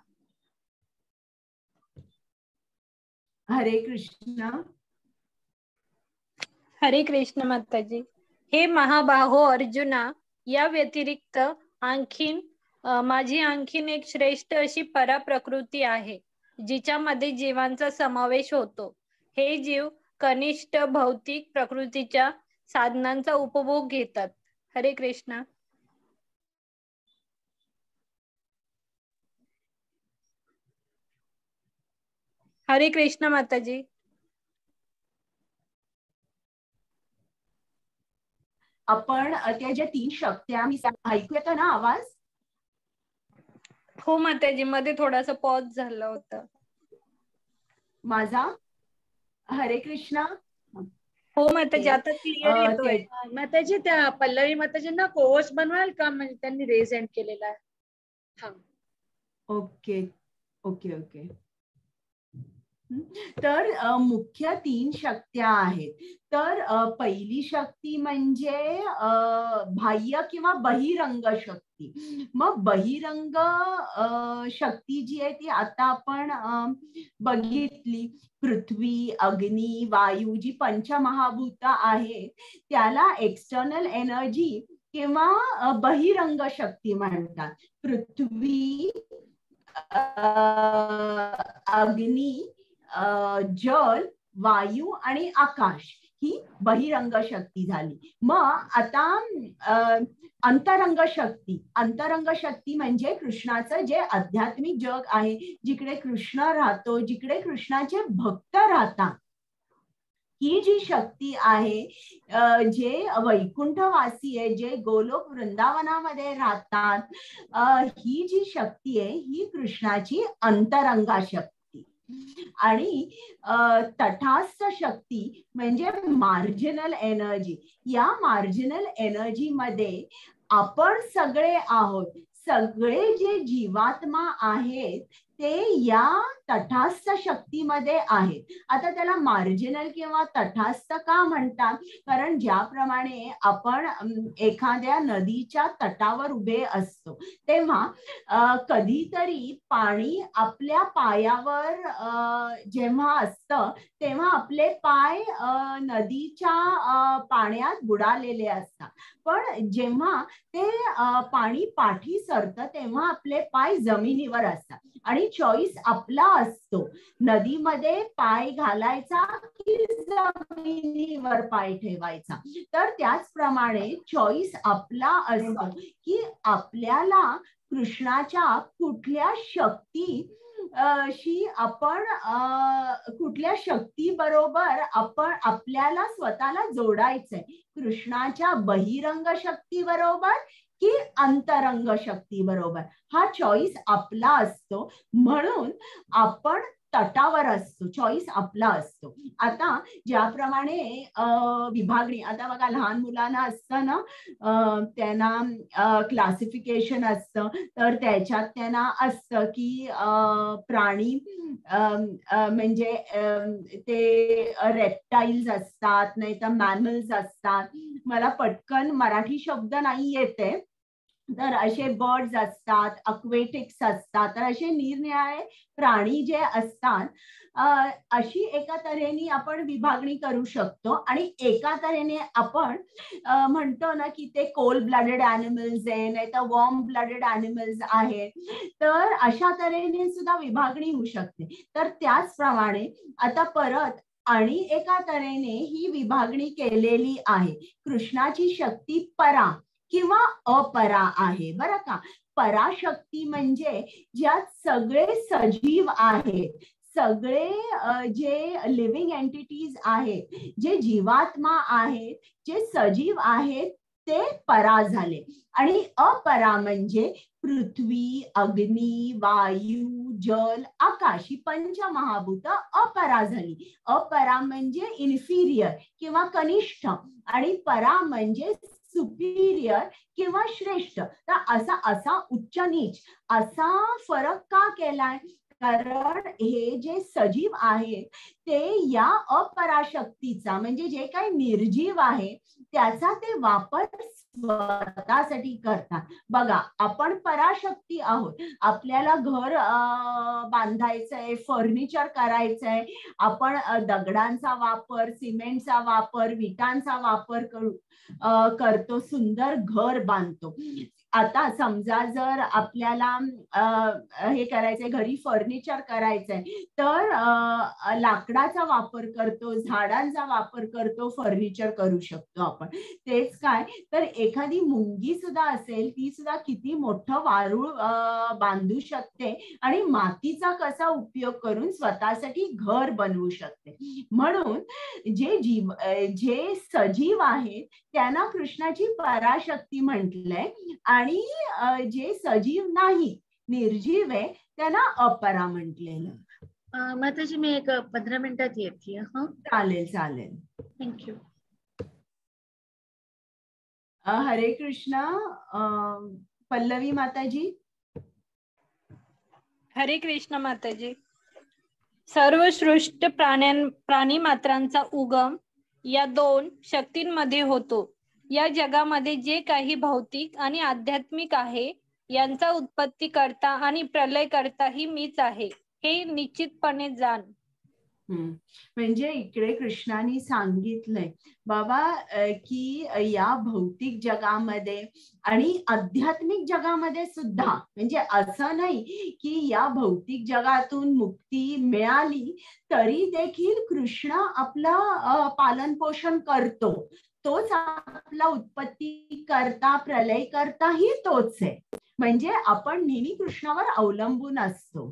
हरे कृष्ण। हरे कृष्ण माताजी। हे महाबाहो अर्जुना, या व्यतिरिक्त आणखीन माझी आणखीन एक श्रेष्ठ अशी पराप्रकृती आहे जिच्यामध्ये जीवांचा समावेश होतो। हे जीव कनिष्ठ भौतिक प्रकृतीच्या साधनांचा उपभोग घेतात। हरे कृष्ण। हरे कृष्ण माताजी। आपण त्या ज्या तीन शक्त्या, मी ऐकू येतो ना आवाज? हो माताजी, मध्ये थोडासा पॉज झाला होता माझा। हरे कृष्ण। हो माताजी, आता क्लिअर येतोय। माताजी त्या पल्लवी माताजींना कोर्स बनवाल का, म्हणजे त्यांनी रेज एंड केलेला आहे। हा ओके ओके ओके तर मुख्य तीन शक्त्या आहेत. तर पहिली शक्ती म्हणजे बाह्य किंवा बहिरंग शक्ती. मग बहिरंग शक्ती जी आहे ती आता आपण बघितली. पृथ्वी, अग्नी, वायू जी पंचमहाभूत आहेत त्याला एक्सटर्नल एनर्जी किंवा बहिरंग शक्ती म्हणतात. पृथ्वी, अग्नी, जल, वायू आणि आकाश ही बहिरंग शक्ती झाली. मग आता अंतरंग शक्ती. अंतरंग शक्ती म्हणजे कृष्णाचं जे आध्यात्मिक जग आहे, जिकडे कृष्ण राहतो, जिकडे कृष्णाचे भक्त राहतात, ही जी शक्ती आहे, जे वैकुंठवासी आहे, जे गोलोक वृंदावनामध्ये राहतात, ही जी शक्ती आहे ही कृष्णाची अंतरंगा शक्ती. आणि तटस्थ शक्ती म्हणजे मार्जिनल एनर्जी. या मार्जिनल एनर्जी मध्ये आपण सगळे आहोत. सगळे जे जीवात्मा आहेत ते या तटस्थ शक्तीमध्ये आहेत. आता त्याला मार्जिनल किंवा तटस्थ का म्हणतात? कारण ज्याप्रमाणे आपण एखाद्या नदीच्या तटावर उभे असतो तेव्हा कधीतरी पाणी आपल्या पायावर जेव्हा असतं तेव्हा आपले पाय नदीच्या पाण्यात बुडालेले असतात. पण जेव्हा ते पाणी पाठी सरतं तेव्हा आपले पाय जमिनीवर असतात आणि चॉईस आपला असतो, नदीमध्ये पाय घालायचा की जमिनीवर पाय ठेवायचा. तर त्याचप्रमाणे चॉईस आपला असतो की आपल्याला कृष्णाच्या कुठल्या शक्ती शी आपण कुठल्या शक्ती बरोबर आपण आपल्याला स्वतःला जोडायचंय. कृष्णाच्या बहिरंग शक्ती बरोबर की अंतरंग शक्ती बरोबर, हा चॉईस आपला असतो. म्हणून आपण तटावर असतो, चॉईस आपला असतो. आता ज्याप्रमाणे विभागणी, आता बघा लहान मुलांना असतं ना, त्यांना क्लासिफिकेशन असतं, तर त्याच्यात त्यांना असतं की प्राणी म्हणजे ते रेप्टाईल्स असतात, नाही तर मॅमल्स असतात. मला पटकन मराठी शब्द नाही येते. तर असे बर्ड्स असतात, अक्वेटिक्स असतात. तर असे निरनिराळे प्राणी जे असतात, अशी एका तऱ्हेने आपण विभागणी करू शकतो. आणि एका तऱ्हेने आपण म्हणतो ना की ते कोल्ड ब्लडेड ॲनिमल्स आहे, नाही तर वॉर्म ब्लडेड ॲनिमल्स आहेत. तर अशा तऱ्हेने सुद्धा विभागणी होऊ शकते. तर त्याचप्रमाणे आता परत आणि एका तऱ्हेने ही विभागणी केलेली आहे. कृष्णाची शक्ती परा किंवा अपरा आहे, बरं का. पराशक्ती म्हणजे ज्यात सगळे सजीव आहेत, सगळे जे लिव्हिंग एंटिटीज आहेत, जे जीवात्मा आहेत, जे सजीव आहेत, ते परा झाले. आणि अपरा म्हणजे पृथ्वी, अग्नी, वायू, जल, आकाश ही पंचमहाभूत अपरा झाली. अपरा म्हणजे इन्फिरियर किंवा कनिष्ठ आणि परा म्हणजे सुपिरियर किंवा श्रेष्ठ. तर असा असा उच्च नीच असा फरक का केलाय? कारण हे जे सजीव आहेत ते या अपराशक्तीचा म्हणजे जे काही निर्जीव आहे त्याचा ते वापर स्वतःसाठी करतात. बघा, आपण पराशक्ती आहोत. आपल्याला घर बांधायचंय, फर्निचर करायचंय, आपण दगडांचा वापर, सिमेंटचा वापर, विटांचा वापर करू करतो, सुंदर घर बांधतो. आता समजा जर आपल्याला हे करायचंय, घरी फर्निचर करायचंय, तर लाकडाचा वापर करतो, झाडांचा वापर करतो, फर्निचर करू शकतो आपण. तेच काय, तर एखादी मुंगी सुद्धा असेल, ती सुद्धा किती मोठं वारूळ बांधू शकते आणि मातीचा कसा उपयोग करून स्वतःसाठी घर बनवू शकते. म्हणून जे जीव जे सजीव आहेत त्यांना कृष्णाची पराशक्ती म्हटलंय आणि जे सजीव नाही, निर्जीव आहे, त्यांना अपरा म्हटलेलं. माताजी मी एक पंधरा मिनिटात येते. चालेल चालेल, थँक्यू. हरे कृष्ण. पल्लवी माताजी. हरे कृष्ण माताजी. सर्व सृष्ट प्राण्यां प्राणी मात्रांचा उगम या दोन शक्तींमध्ये होतो. या जगामध्ये जे काही भौतिक आणि आध्यात्मिक आहे यांचा उत्पत्ती करता आणि प्रलय करता ही मीच आहे, हे निश्चितपणे जाण. हम्म म्हणजे इकडे कृष्णाने सांगितलंय बाबा की या भौतिक जगामध्ये आणि आध्यात्मिक जगामध्ये सुद्धा, म्हणजे असं नाही की या भौतिक जगातून मुक्ती मिळाली तरी देखील कृष्ण आपलं पालन पोषण करतो. तोच आपला उत्पत्ती करता प्रलय करता ही तोच आहे. म्हणजे आपण नेहमी कृष्णावर अवलंबून असतो.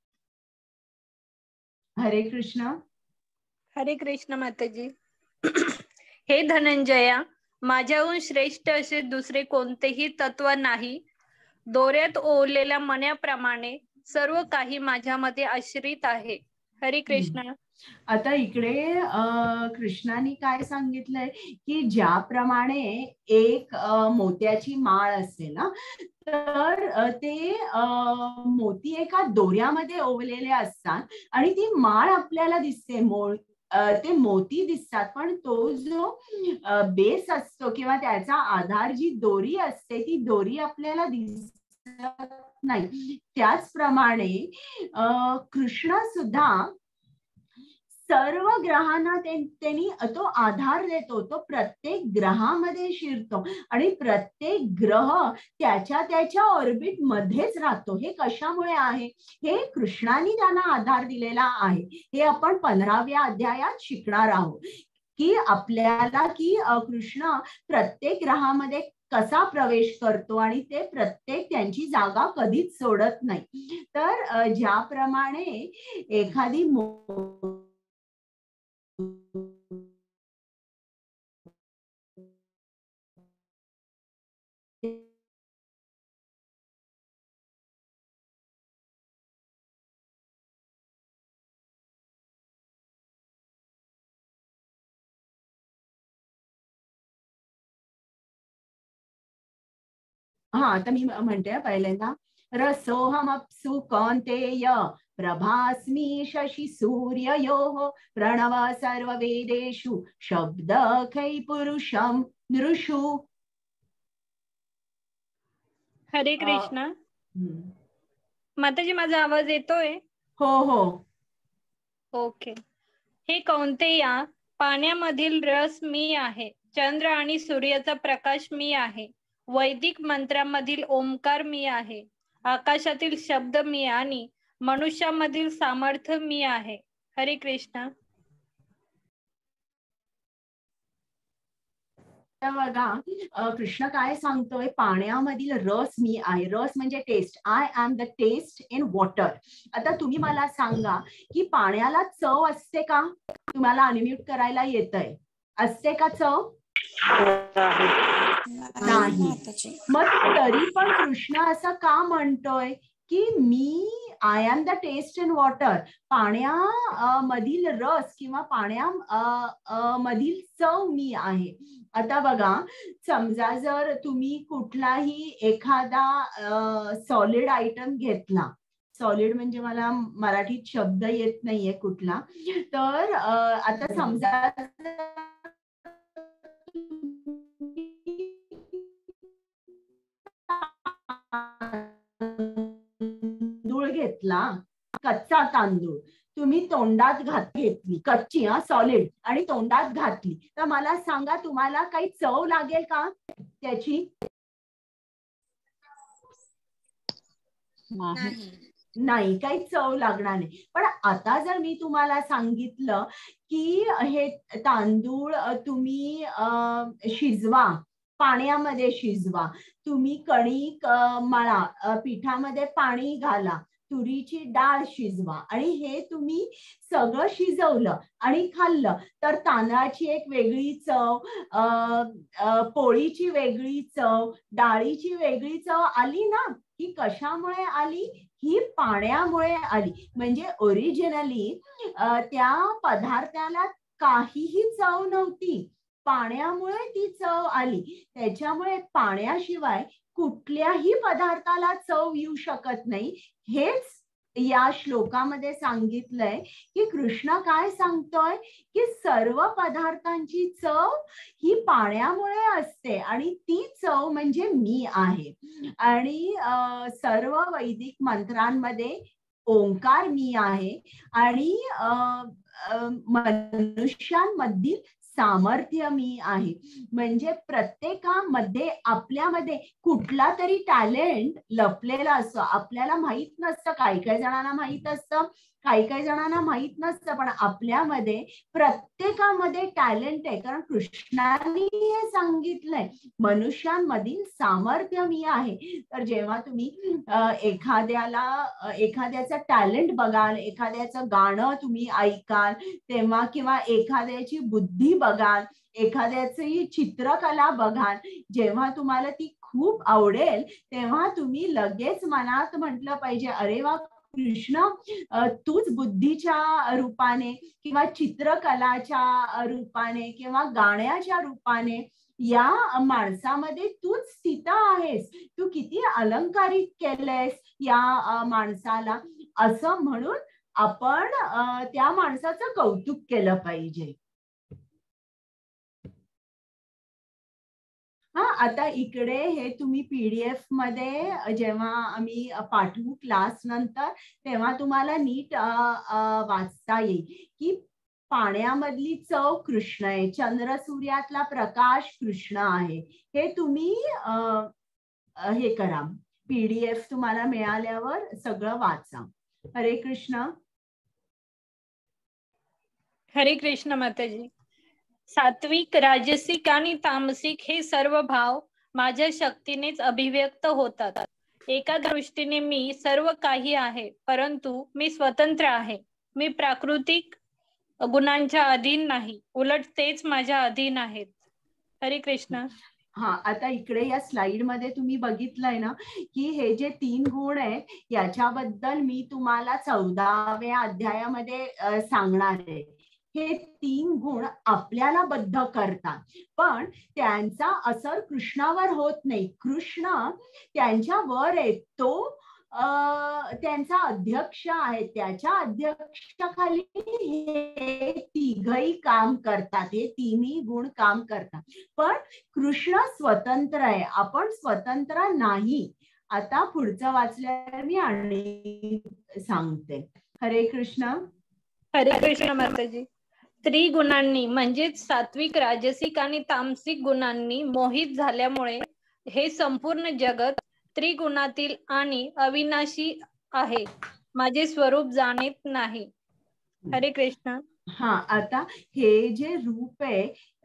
हरे कृष्ण. हरे कृष्ण माताजी. हे धनंजया, माझ्याहून श्रेष्ठ असे दुसरे कोणतेही तत्व नाही. दोऱ्यात ओवलेल्या मण्याप्रमाणे सर्व काही माझ्यामध्ये आश्रित आहे. हरे कृष्ण. आता इकडे अं कृष्णाने काय सांगितलंय की ज्याप्रमाणे एक मोत्याची माळ असते ना, तर ते मोती एका दोऱ्यामध्ये ओवलेले असतात आणि ती माळ आपल्याला दिसते, मोळ ते मोती दिसतात, पण तो जो बेस असतो किंवा त्याचा आधार जी दोरी असते ती दोरी आपल्याला दिसत नाही. त्याचप्रमाणे अं कृष्ण सुद्धा सर्व ग्रहांना त्यांनी तो आधार देतो. तो प्रत्येक ग्रहामध्ये शिरतो आणि प्रत्येक ग्रह त्याच्या त्याच्या ऑर्बिट मध्येच राहतो. हे कशामुळे आहे? हे कृष्णाने त्यांना आधार दिलेला आहे. हे आपण पंधराव्या अध्यायात शिकणार आहोत की आपल्याला की कृष्ण प्रत्येक ग्रहामध्ये कसा प्रवेश करतो आणि ते प्रत्येक त्यांची जागा कधीच सोडत नाही. तर ज्याप्रमाणे एखादी हा तर मी म्हणते पहिल्यांदा, रसोहमप्सु कौन्तेय प्रभास्मि शशि सूर्ययोः प्रणव सर्ववेदेषु शब्दखै पुरुषं नृषु. हरे कृष्ण. माताजी, माझा आवाज येतोय? हो हो. ओके. हे कौन्तेया, पाण्यामधील रस मी आहे. चंद्र आणि सूर्याचा प्रकाश मी आहे. वैदिक मंत्रामधील ओंकार मी आहे. आकाशातील शब्द मी आणि मनुष्यामधील सामर्थ्य मी आहे. हरे कृष्ण. बघा कृष्ण काय सांगतोय, पाण्यामधील रस मी आहे. रस म्हणजे taste. I am the taste in water. आता तुम्ही मला सांगा की पाण्याला चव असते का? तुम्हाला अनम्यूट करायला येतंय. असते का चव? नाही. मग तरी पण कृष्ण असं का म्हणतोय की मी I am the taste in water. पाण्या मधील रस किंवा पाण्या मधील चव मी आहे. आता बघा, समजा जर तुम्ही कुठलाही एखादा सॉलिड आयटम घेतला, सॉलिड म्हणजे मला मराठीत शब्द येत नाहीये कुठला, तर आता समजा तांदूळ घेतला, कच्चा तांदूळ तुम्ही तोंडात घात घेतली, कच्ची हा सॉलिड, आणि तोंडात घातली, तर मला सांगा तुम्हाला काही चव लागेल का त्याची? नाही, काही चव लागणार नाही. पण आता जर मी तुम्हाला सांगितलं की हे तांदूळ तुम्ही शिजवा, पाण्यामध्ये शिजवा, तुम्ही कणिक मळा, पिठामध्ये पाणी घाला, तुरीची डाळ शिजवा, आणि हे तुम्ही सगळं शिजवलं आणि खाल्लं, तर तांदळाची एक वेगळी चव, पोळीची वेगळी चव, डाळीची वेगळी चव आली ना? ही कशामुळे आली? ही पाण्यामुळे आली. म्हणजे ओरिजिनली त्या पदार्थाला काहीही चव नव्हती, पाण्यामुळे ती चव आली. त्याच्यामुळे पाण्याशिवाय कुठल्याही पदार्थाला चव येऊ शकत नाही. हेच या श्लोकामध्ये सांगितलंय की कृष्ण काय सांगतोय की सर्व पदार्थांची चव ही पाण्यामुळे असते आणि ती चव म्हणजे मी आहे. आणि सर्व वैदिक मंत्रांमध्ये ओंकार मी आहे आणि मनुष्यांमधील सामर्थ्य मी आहे. म्हणजे प्रत्येकामध्ये आपल्यामध्ये कुठला तरी टॅलेंट लपलेला असतो, आपल्याला माहित नसतं. काही काही जणांना माहित असतं, काही काही जणांना माहित नसतं, पण आपल्यामध्ये प्रत्येकामध्ये टॅलेंट आहे. कारण कृष्णाने हे सांगितलंय मनुष्यांमधील सामर्थ्य मी आहे. तर जेव्हा तुम्ही एखाद्याला एखाद्याचं टॅलेंट बघाल, एखाद्याचं गाणं तुम्ही ऐकाल तेव्हा, किंवा एखाद्याची बुद्धी बघाल, एखाद्याची चित्रकला बघाल, जेव्हा तुम्हाला ती खूप आवडेल तेव्हा तुम्ही लगेच मनात म्हटलं पाहिजे, अरे वा कृष्ण, तूच बुद्धीच्या रूपाने किंवा चित्रकलाच्या रूपाने किंवा गाण्याच्या रूपाने या माणसामध्ये तूच स्थित आहेस. तू किती अलंकारित केलंयस या माणसाला, असं म्हणून आपण त्या माणसाचं कौतुक केलं पाहिजे. हा, आता इकडे हे तुम्ही पीडीएफ मध्ये जेव्हा आम्ही पाठवू क्लास नंतर तेव्हा तुम्हाला नीट वाचता येईल की पाण्यामधली चव कृष्ण आहे, चंद्र सूर्यातला प्रकाश कृष्ण आहे. हे तुम्ही हे करा, पीडीएफ तुम्हाला मिळाल्यावर सगळं वाचा. हरे कृष्ण. हरे कृष्ण माताजी. सात्विक, राजसिक आणि तामसिक हे सर्व भाव माझ्या शक्तीनेच अभिव्यक्त होतात. एका दृष्टीने मी सर्व काही आहे, परंतु मी स्वतंत्र आहे. मी प्राकृतिक गुणांच्या अधीन नाही, उलट तेच माझ्या अधीन आहेत. हरे कृष्ण. हा, आता इकडे या स्लाइड मध्ये तुम्ही बघितलंय ना की हे जे तीन गुण आहेत याच्याबद्दल मी तुम्हाला चौदाव्या अध्यायामध्ये सांगणार आहे. हे तीन गुण आपल्याला बद्ध करतात, पण त्यांचा असर कृष्णावर होत नाही. कृष्ण त्यांच्या वर आहे, तो त्यांचा अध्यक्ष आहे, त्याच्या अध्यक्षाखाली हे तिघही काम करतात, हे तिन्ही गुण काम करतात. पण कृष्ण स्वतंत्र आहे, आपण स्वतंत्र नाही. आता पुढचं वाचल्यावर मी आणि सांगते. हरे कृष्ण. हरे कृष्ण माताजी. त्रिगुणांनी म्हणजेच सात्विक, राजसिक आणि तामसिक गुणांनी मोहित झाल्यामुळे हे संपूर्ण जगत त्रिगुणातील आणि अविनाशी आहे, माझे स्वरूप जाणत नाही. हरे कृष्ण. हा, आता हे जे रूप आहे,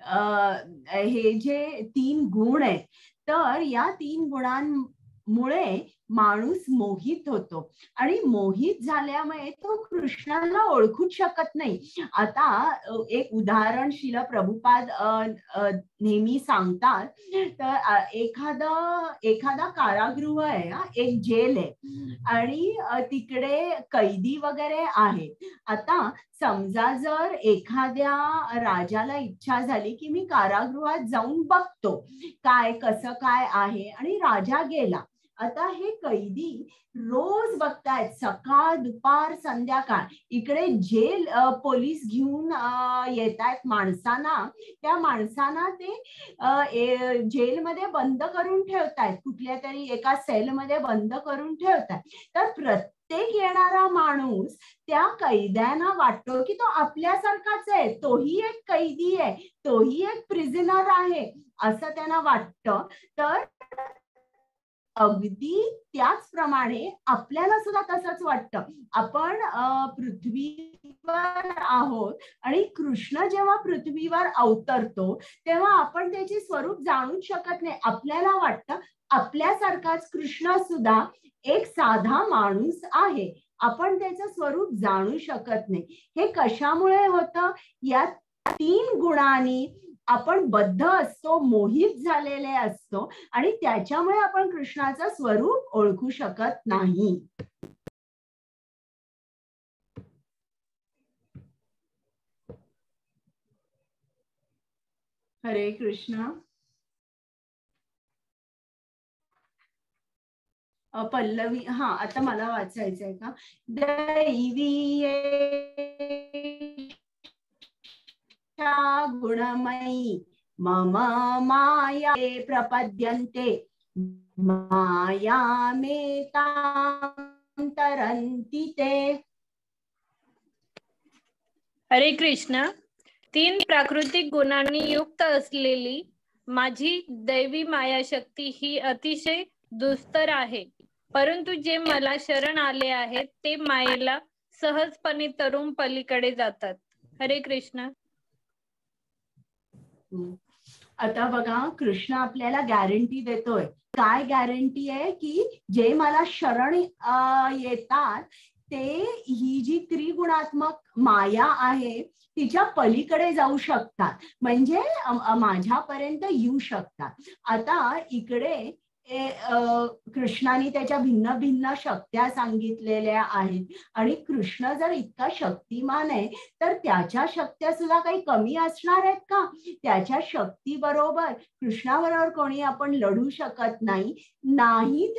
हे जे तीन गुण आहेत, तर या तीन गुणांमुळे माणूस मोहित होतो आणि मोहित झाल्यामुळे तो कृष्णाला ओळखूच शकत नाही. आता एक उदाहरण श्रील प्रभुपाद नेहमी सांगतात, तर एखादा एखादा कारागृह आहे, एक जेल आहे आणि तिकडे कैदी वगैरे आहे. आता समजा जर एखाद्या राजाला इच्छा झाली की मी कारागृहात जाऊन बघतो काय कसं काय आहे, आणि राजा गेला. आता हे कैदी रोज बघतायत, सकाळ दुपार संध्याकाळ इकडे जेल पोलीस घेऊन येत आहेत माणसांना. त्या माणसांना ते जेलमध्ये बंद करून ठेवतायत, कुठल्या तरी एका सेलमध्ये बंद करून ठेवतायत. तर प्रत्येक येणारा माणूस त्या कैद्यांना वाटतो की तो आपल्यासारखाच आहे, तोही एक कैदी आहे, तोही एक प्रिझनर आहे, असं त्यांना वाटतं. तर अगदी त्याचप्रमाणे आपल्याला सुद्धा तसंच वाटतं. आपण पृथ्वीवर आहोत आणि कृष्ण जेव्हा पृथ्वीवर अवतरतो तेव्हा आपण त्याचे स्वरूप जाणू शकत नाही. आपल्याला वाटतं आपल्यासारखाच कृष्ण सुद्धा एक साधा माणूस आहे, आपण त्याचं स्वरूप जाणू शकत नाही. हे कशामुळे होतं? या तीन गुणांनी आपण बद्ध असतो, मोहित झालेले असतो आणि त्याच्यामुळे आपण कृष्णाचं स्वरूप ओळखू शकत नाही. हरे कृष्ण. पल्लवी, हा आता मला वाचायचंय का. दैवी गुणमयी मम माया प्रपद्यन्ते मायामेतां तरन्ति ते. हरे कृष्ण. तीन प्राकृतिक गुणांनी युक्त असलेली माझी दैवी मायाशक्ती ही अतिशय दुस्तर आहे, परंतु जे मला शरण आले आहेत ते मायेला सहजपणे तरुण पलीकडे जातात. हरे कृष्ण. आता बघा, कृष्ण आपल्याला गॅरंटी देतोय. काय गॅरंटी आहे? की जे मला शरण येतात ते ही जी त्रिगुणात्मक माया आहे तिच्या पलीकडे जाऊ शकतात, म्हणजे माझ्यापर्यंत येऊ शकतात. आता इकडे कृष्णाने त्याच्या भिन्न भिन्न शक्त्या सांगितलेल्या आहेत आणि कृष्ण जर इतका शक्तिमान आहे तर त्याच्या शक्त्या सुद्धा काही कमी असणार आहेत का? त्याच्या शक्ती बरोबर कृष्णाबरोबर कोणी आपण लढू शकत नाही. नाही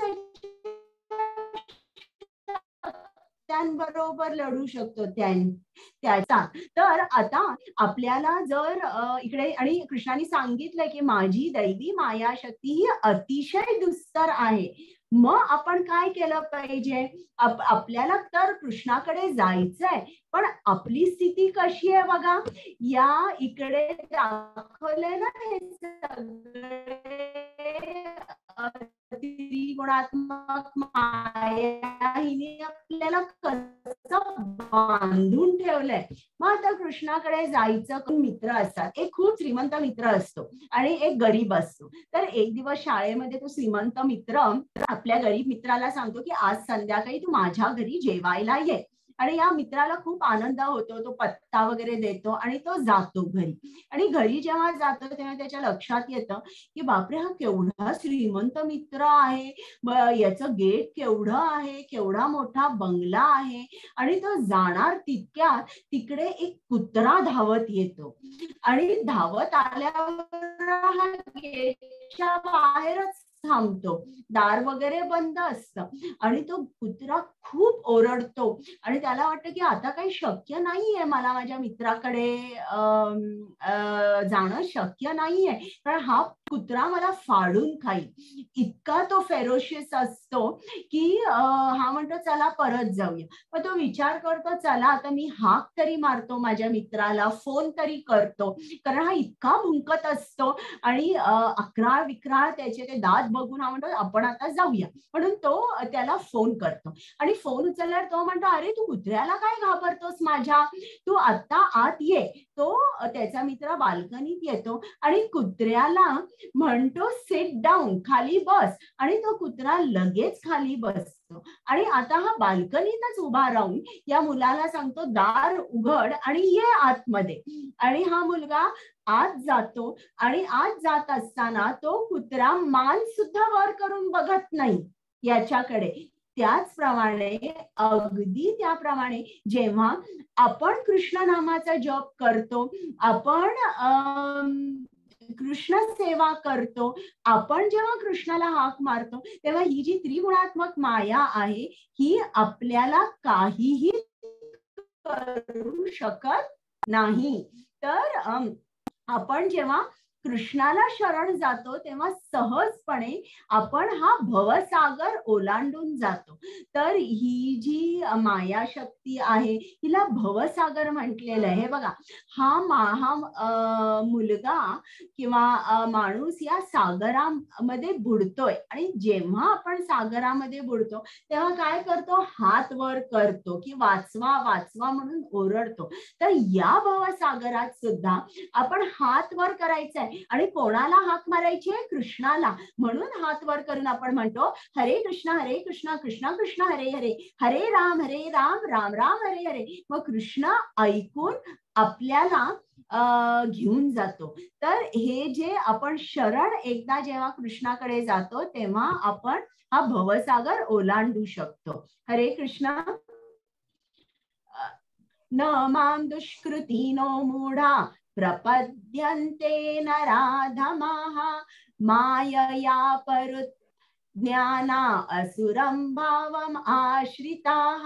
त्यांबरोबर लढू शकतो त्याचा. तर आता आपल्याला जर इकडे आणि कृष्णाने सांगितलंय की माझी दैवी मायाशक्ती ही अतिशय दुस्तर आहे, मग आपण काय केलं पाहिजे? आप, आपल्याला तर कृष्णाकडे जायचंय, पण आपली स्थिती कशी आहे बघा. या इकडे दाखवलंय ना हे त्रिगुणात्मक माया हिने आपल्याला कसं बांधून ठेवलंय. मग आता कृष्णाकडे जायचं. मित्र असतात, एक खूप श्रीमंत मित्र असतो आणि एक गरीब असतो. तर एक दिवस शाळेमध्ये तो श्रीमंत मित्र आपल्या गरीब मित्राला सांगतो की आज संध्याकाळी तू माझ्या घरी जेवायला ये. आणि या मित्राला खूप आनंद होतो, तो पत्ता वगैरे देतो आणि तो जातो घरी. आणि घरी जेव्हा जातो तेव्हा त्याच्या लक्षात येतं की बापरे, हा केवढा श्रीमंत मित्र आहे, याचं गेट केवढं आहे, केवढा मोठा बंगला आहे. आणि तो जाणार तितक्यात तिकडे एक कुत्रा धावत येतो आणि धावत आल्यावर हा गेटच्या बाहेरच थांबतो. दार वगैरे बंद असतं आणि तो कुत्रा खूप ओरडतो आणि त्याला वाटतं की आता काही शक्य नाहीये, मला माझ्या मित्राकडे जाणं शक्य नाहीये, कारण हा कुत्रा मला फाडून खाईल. इतका तो फेरोशियस असतो की हा म्हणतो चला परत जाऊया. मग तो विचार करतो चला आता मी हाक तरी मारतो माझ्या मित्राला, फोन तरी करतो, कारण हा इतका भुंकत असतो आणि अकराळ विक्राळ त्याचे ते दात बघून हा म्हणतो आपण आता जाऊया. म्हणून तो त्याला फोन करतो आणि फोन उचलल्यावर तो म्हणतो अरे तू कुत्र्याला काय घाबरतोस माझ्या, तू आता आत ये. तो त्याचा मित्र बाल्कनीत येतो आणि कुत्र्याला म्हणतो सिट डाऊन, खाली बस. आणि तो कुत्रा लगेच खाली बसतो आणि आता हा बाल्कनीतच उभा राहून या मुलाला सांगतो दार उघड आणि ये आतमध्ये. आणि हा मुलगा आत जातो आणि आत जात असताना तो कुत्रा मान सुद्धा वर करून बघत नाही याच्याकडे. त्याचप्रमाणे अगदी त्याप्रमाणे जेव्हा आपण कृष्ण नामाचा जप करतो, आपण कृष्ण सेवा करतो, आपण जेव्हा कृष्णाला हाक मारतो तेव्हा ही जी त्रिगुणात्मक माया आहे ही आपल्याला काहीही करू शकत नाही. तर आपण जेव्हा कृष्णाला शरण जातो तेव्हा सहजपणे आपण हा भवसागर ओलांडून जातो. तर ही जी मायाशक्ती आहे हिला भवसागर म्हटलेलं आहे. हे बघा, हा हा मुलगा किंवा माणूस या सागरामध्ये बुडतोय आणि जेव्हा आपण सागरामध्ये बुडतो तेव्हा काय करतो, हात वर करतो की वाचवा वाचवा म्हणून ओरडतो. तर या भवसागरात सुद्धा आपण हात वर करायचंय आणि कोणाला हाक मारायची आहे, कृष्णाला. म्हणून हात वर करून आपण म्हणतो हरे कृष्ण हरे कृष्ण कृष्ण कृष्ण हरे हरे, हरे राम हरे राम राम राम हरे हरे. मग कृष्ण ऐकून आपल्याला अं घेऊन जातो. तर हे जे आपण शरण एकदा जेव्हा कृष्णाकडे जातो तेव्हा आपण हा भवसागर ओलांडू शकतो. हरे कृष्ण. न मां दुष्कृतिनो मूढा प्रपद्यन्ते नराधमाः मायया परुत् ज्ञाना असुरं भावम आश्रिताः.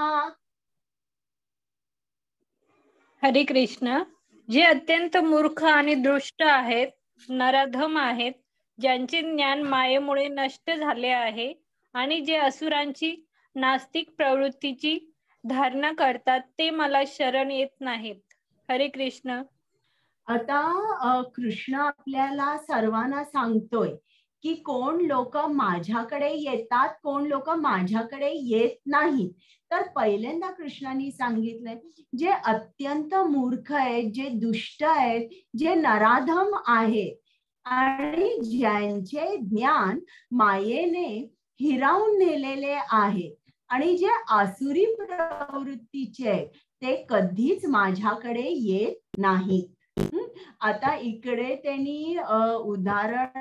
हरे कृष्ण. जे अत्यंत मूर्ख आणि दुष्ट आहेत, नराधम आहेत, ज्यांचे ज्ञान मायेमुळे नष्ट झाले आहे आणि जे असुरांची नास्तिक प्रवृत्तीची धारणा करतात, ते मला शरण येत नाहीत. हरे कृष्ण. आता कृष्ण आपल्याला सर्वांना सांगतोय की कोण लोक माझ्याकडे येतात, कोण लोक माझ्याकडे येत नाहीत. तर पहिल्यांदा कृष्णाने सांगितलंय जे अत्यंत मूर्ख आहेत, जे दुष्ट आहेत, जे नराधम आहेत आणि ज्यांचे ज्ञान मायेने हिरावून नेलेले आहे आणि जे आसुरी प्रवृत्तीचे आहेत, ते कधीच माझ्याकडे येत नाहीत. आता इकडे त्यांनी उदाहरण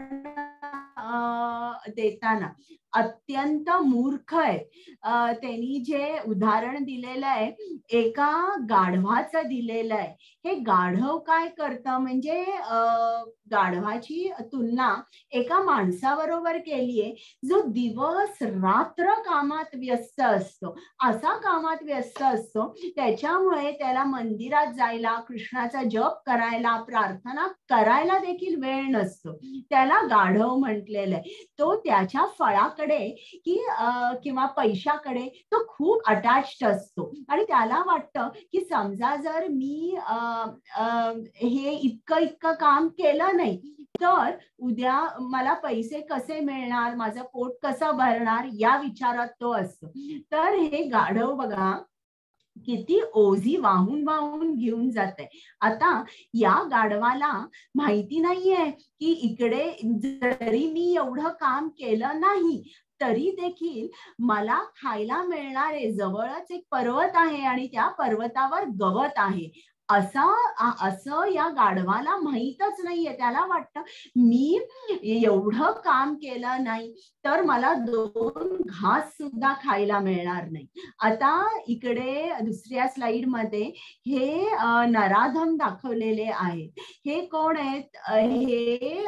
देताना अत्यंत मूर्ख आहे त्यांनी जे उदाहरण दिलेलं आहे एका गाढवाचं दिलेलं आहे. हे गाढव काय करतं म्हणजे गाढवाची तुलना एका माणसाबरोबर केलीये जो दिवस रात्र कामात व्यस्त असतो. असा कामात व्यस्त असतो त्याच्यामुळे त्याला मंदिरात जायला, कृष्णाचा जप करायला, प्रार्थना करायला देखील वेळ नसतो. त्याला गाढव म्हटलेलं आहे. तो त्याच्या फळाकडे की किंवा पैशाकडे तो खूप अटॅच्ड असतो आणि त्याला वाटतं की समजा जर मी हे इतकं इतकं काम केलं नाही तर उद्या मला पैसे कसे मिळणार, माझं पोट कसं भरणार या विचारात तो असतो. तर हे गाढव बघा किती ओझी वाहून वाहून घेऊन जाते. आता या गाढवाला माहिती नाहीये की इकडे जरी मी एवढं काम केलं नाही तरी देखील मला खायला मिळणार आहे. जवळच एक पर्वत आहे आणि त्या पर्वतावर गवत आहे असं असं या गाढवाला माहीतच नाहीये. त्याला वाटतं मी एवढं काम केलं नाही तर मला दोन घास सुद्धा खायला मिळणार नाही. आता इकडे दुसऱ्या स्लाइड मध्ये हे नराधम दाखवलेले आहेत. हे कोण आहेत? हे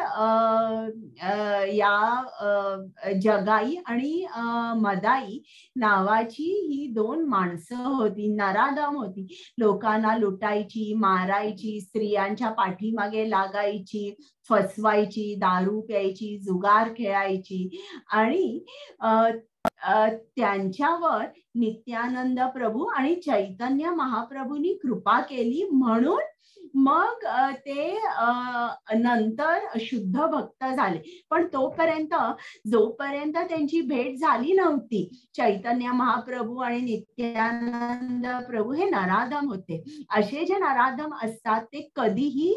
या जगाई आणि मदाई नावाची ही दोन माणसं होती, नराधम होती. लोकांना लुटायची, मारायची, स्त्रियांच्या पाठीमागे लागायची, फसवायची, दारू प्यायची, जुगार खेळायची आणि त्यांच्यावर नित्यानंद प्रभू आणि चैतन्य महाप्रभूंनी कृपा केली म्हणून मग ते नंतर शुद्ध भक्त झाले. पण तोपर्यंत जोपर्यंत त्यांची भेट झाली नव्हती चैतन्य महाप्रभू आणि नित्यानंद प्रभू हे नराधम होते. असे जे नराधम असतात ते कधीही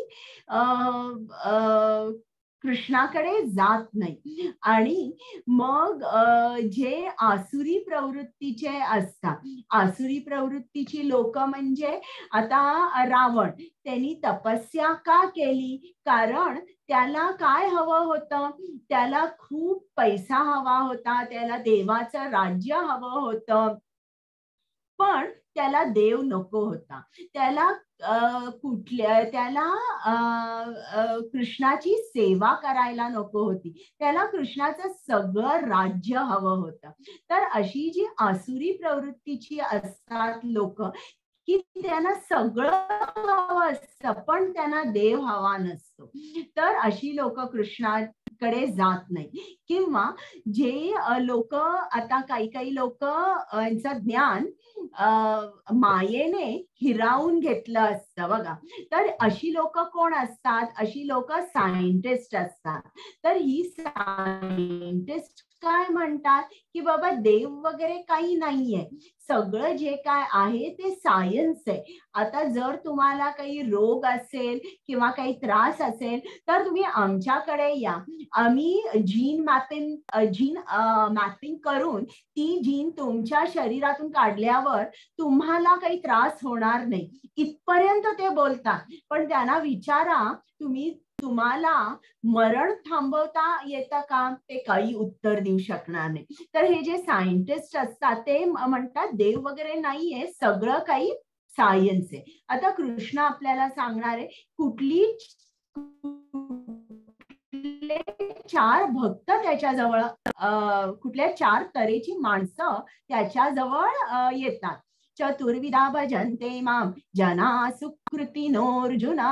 अ कृष्णाकडे जात नाही. आणि मग जे आसुरी प्रवृत्तीचे असतात, आसुरी प्रवृत्तीची लोक म्हणजे आता रावण त्यांनी तपस्या का केली? कारण त्याला काय हवं होतं? त्याला खूप पैसा हवा होता, त्याला देवाचं राज्य हवं होतं, पण त्याला देव नको होता. त्याला कुठल्या त्याला कृष्णाची सेवा करायला नको होती. त्याला कृष्णाचं सगळं राज्य हवं होतं. तर अशी जी आसुरी प्रवृत्तीची असतात लोक की त्यांना सगळं हवं असतं पण त्यांना देव हवा नसतो. तर अशी लोक कृष्णाकडे जात नाही. किंवा जे लोक आता काही काही लोक यांचं ज्ञान मायेने हिरावून घेतलं असतं बघा. तर अशी लोक कोण असतात? अशी लोक सायंटिस्ट असतात. तर ही सायंटिस्ट काय म्हणतात की बाबा देव वगैरे काही नाहीये, सगळं जे काय आहे ते सायन्स आहे. आता जर तुम्हाला काही रोग असेल किंवा काही त्रास असेल तर तुम्ही आमच्याकडे या. आम्ही जीन मॅपिंग जीन मॅपिंग करून ती जीन तुमच्या शरीरातून काढल्यावर तुम्हाला काही त्रास होणार नाही इथपर्यंत ते बोलतात. पण त्यांना विचारा तुम्ही तुम्हाला मरण थांबवता येतं का? ते काही उत्तर देऊ शकणार नाही. तर हे जे सायंटिस्ट असतात ते म्हणतात देव वगैरे नाहीये, सगळं काही सायन्स आहे. आता कृष्ण आपल्याला सांगणार आहे कुठली चार भक्त त्याच्याजवळ अं कुठल्या चार तऱ्हेची माणसं त्याच्याजवळ येतात. चतुर्विधा भजन्ते माम जना सुकृतिनोर्जुना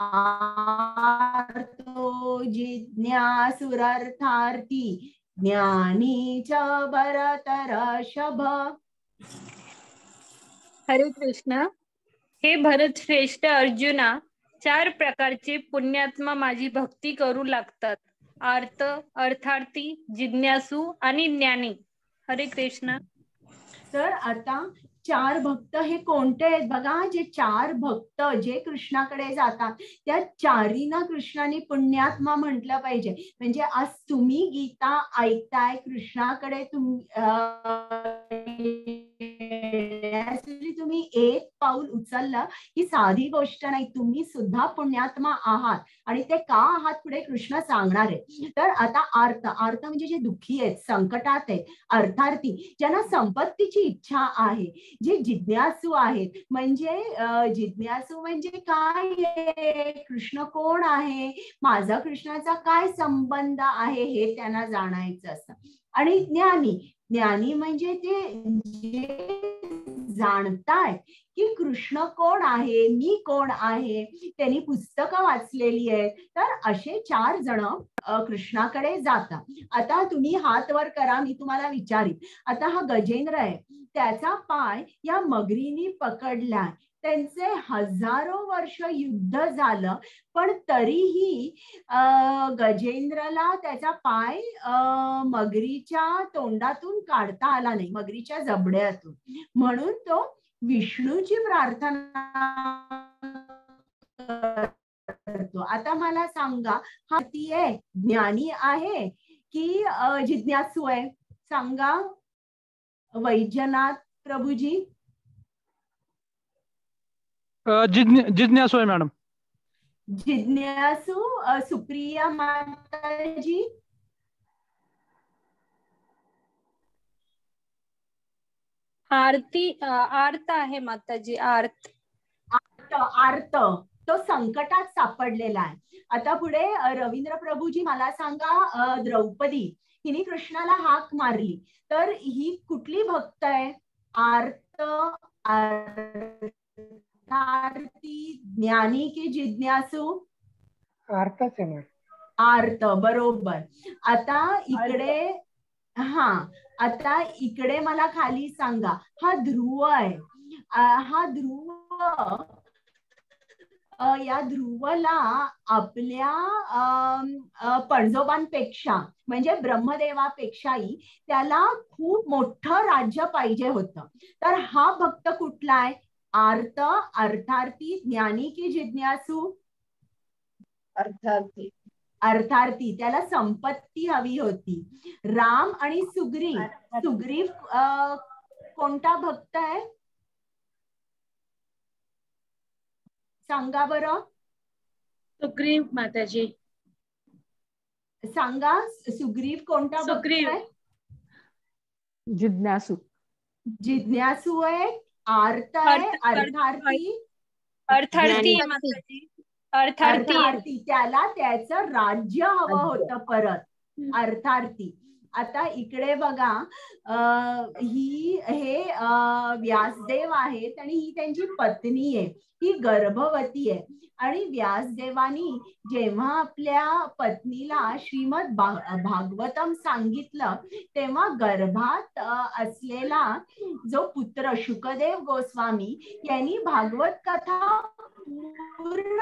आर्तो जिज्ञासुरर्थार्थी ज्ञानी च भरतर्षभ. हरे कृष्ण. हे भरत श्रेष्ठ अर्जुना, चार प्रकारचे पुण्यात्मा माझी भक्ती करू लागतात. आर्त, अर्थार्थी, जिज्ञासू आणि ज्ञानी. हरे कृष्ण. तर आता चार भक्त हे कोणते आहेत बघा. जे चार भक्त जे कृष्णाकडे जातात त्या चारींना कृष्णाने पुण्यात्मा म्हटलं पाहिजे. म्हणजे आज तुम्ही गीता ऐकताय, कृष्णाकडे तुम्ही तुम्ही एक पाऊल उचललं ही साधी गोष्ट नाही. तुम्ही सुद्धा पुण्यात्मा आहात आणि ते का आहात पुढे कृष्ण सांगणार आहे. तर आता आर्त, आर्त म्हणजे जे दुःखी आहेत, संकटात आहेत. अर्थार्थी, ज्यांना संपत्तीची इच्छा आहे. जे जिज्ञासू आहेत, म्हणजे जिज्ञासू म्हणजे काय, कृष्ण कोण आहे, माझा कृष्णाचा काय संबंध आहे हे त्यांना जाणायचं असतं. आणि ज्ञानी, ज्ञानी म्हणजे ते जे जाणताय की कृष्ण कोण आहे, मी कोण आहे, त्यांनी पुस्तकं वाचलेली आहेत. तर असे चार जण कृष्णाकडे जातात. आता तुम्ही हात वर करा, मी तुम्हाला विचारीन. आता हा गजेंद्र आहे, त्याचा पाय या मगरीने पकडलाय. त्यांचे हजारो वर्ष युद्ध झालं पण तरीही अं गजेंद्रला त्याचा पाय अं मगरीच्या तोंडातून काढता आला नाही, मगरीच्या जबड्यातून. म्हणून तो विष्णूची प्रार्थना करतो. आता मला सांगा, हा ती आहे, ज्ञानी आहे की जिज्ञासू आहे? सांगा वैजनाथ प्रभूजी. जिज्ञासू आहे मॅडम. जिज्ञासू. सुप्रिया माताजी. आरती, आर्त आहे माताजी. आर्त. आर्त, आर्त तो संकटात सापडलेला आहे. आता पुढे रवींद्र प्रभूजी मला सांगा, द्रौपदी हिने कृष्णाला हाक मारली, तर ही कुठली भक्त आहे? आर्त, अर्थार्थी, ज्ञानी की जिज्ञासू? आर्तच आहे मॅडम. आर्त, बरोबर. आता इकडे, हा आता इकडे मला खाली सांगा, हा ध्रुव आहे. हा ध्रुव, या ध्रुवला आपल्या पणजोबांपेक्षा म्हणजे ब्रह्मदेवापेक्षाही त्याला खूप मोठं राज्य पाहिजे होतं. तर हा भक्त कुठला आहे? आर्त, अर्थार्थी, ज्ञानी की जिज्ञासू? अर्थार्थी. अर्थार्थी. त्याला संपत्ती हवी होती. राम आणि सुग्रीव, सुग्रीव कोणता भक्त आहे सांगा बरं. सुग्रीव माताजी. सांगा, सुग्रीव कोणता भक्त आहे? जिज्ञासू. जिज्ञासू आहे. आर्त आहे. अर्थार्थी. अर्थार्थी माताजी. अर्थार्थी. त्याला त्याचं राज्य हवं होतं परत. अर्थार्थी. आता इकडे बघा, ही हे व्यासदेव आहेत आणि ही त्यांची पत्नी आहे. ही गर्भवती आहे आणि व्यासदेवानी जेव्हा आपल्या पत्नीला श्रीमद भागवतम सांगितलं तेव्हा गर्भात असलेला जो पुत्र शुकदेव गोस्वामी यांनी भागवत कथा पूर्ण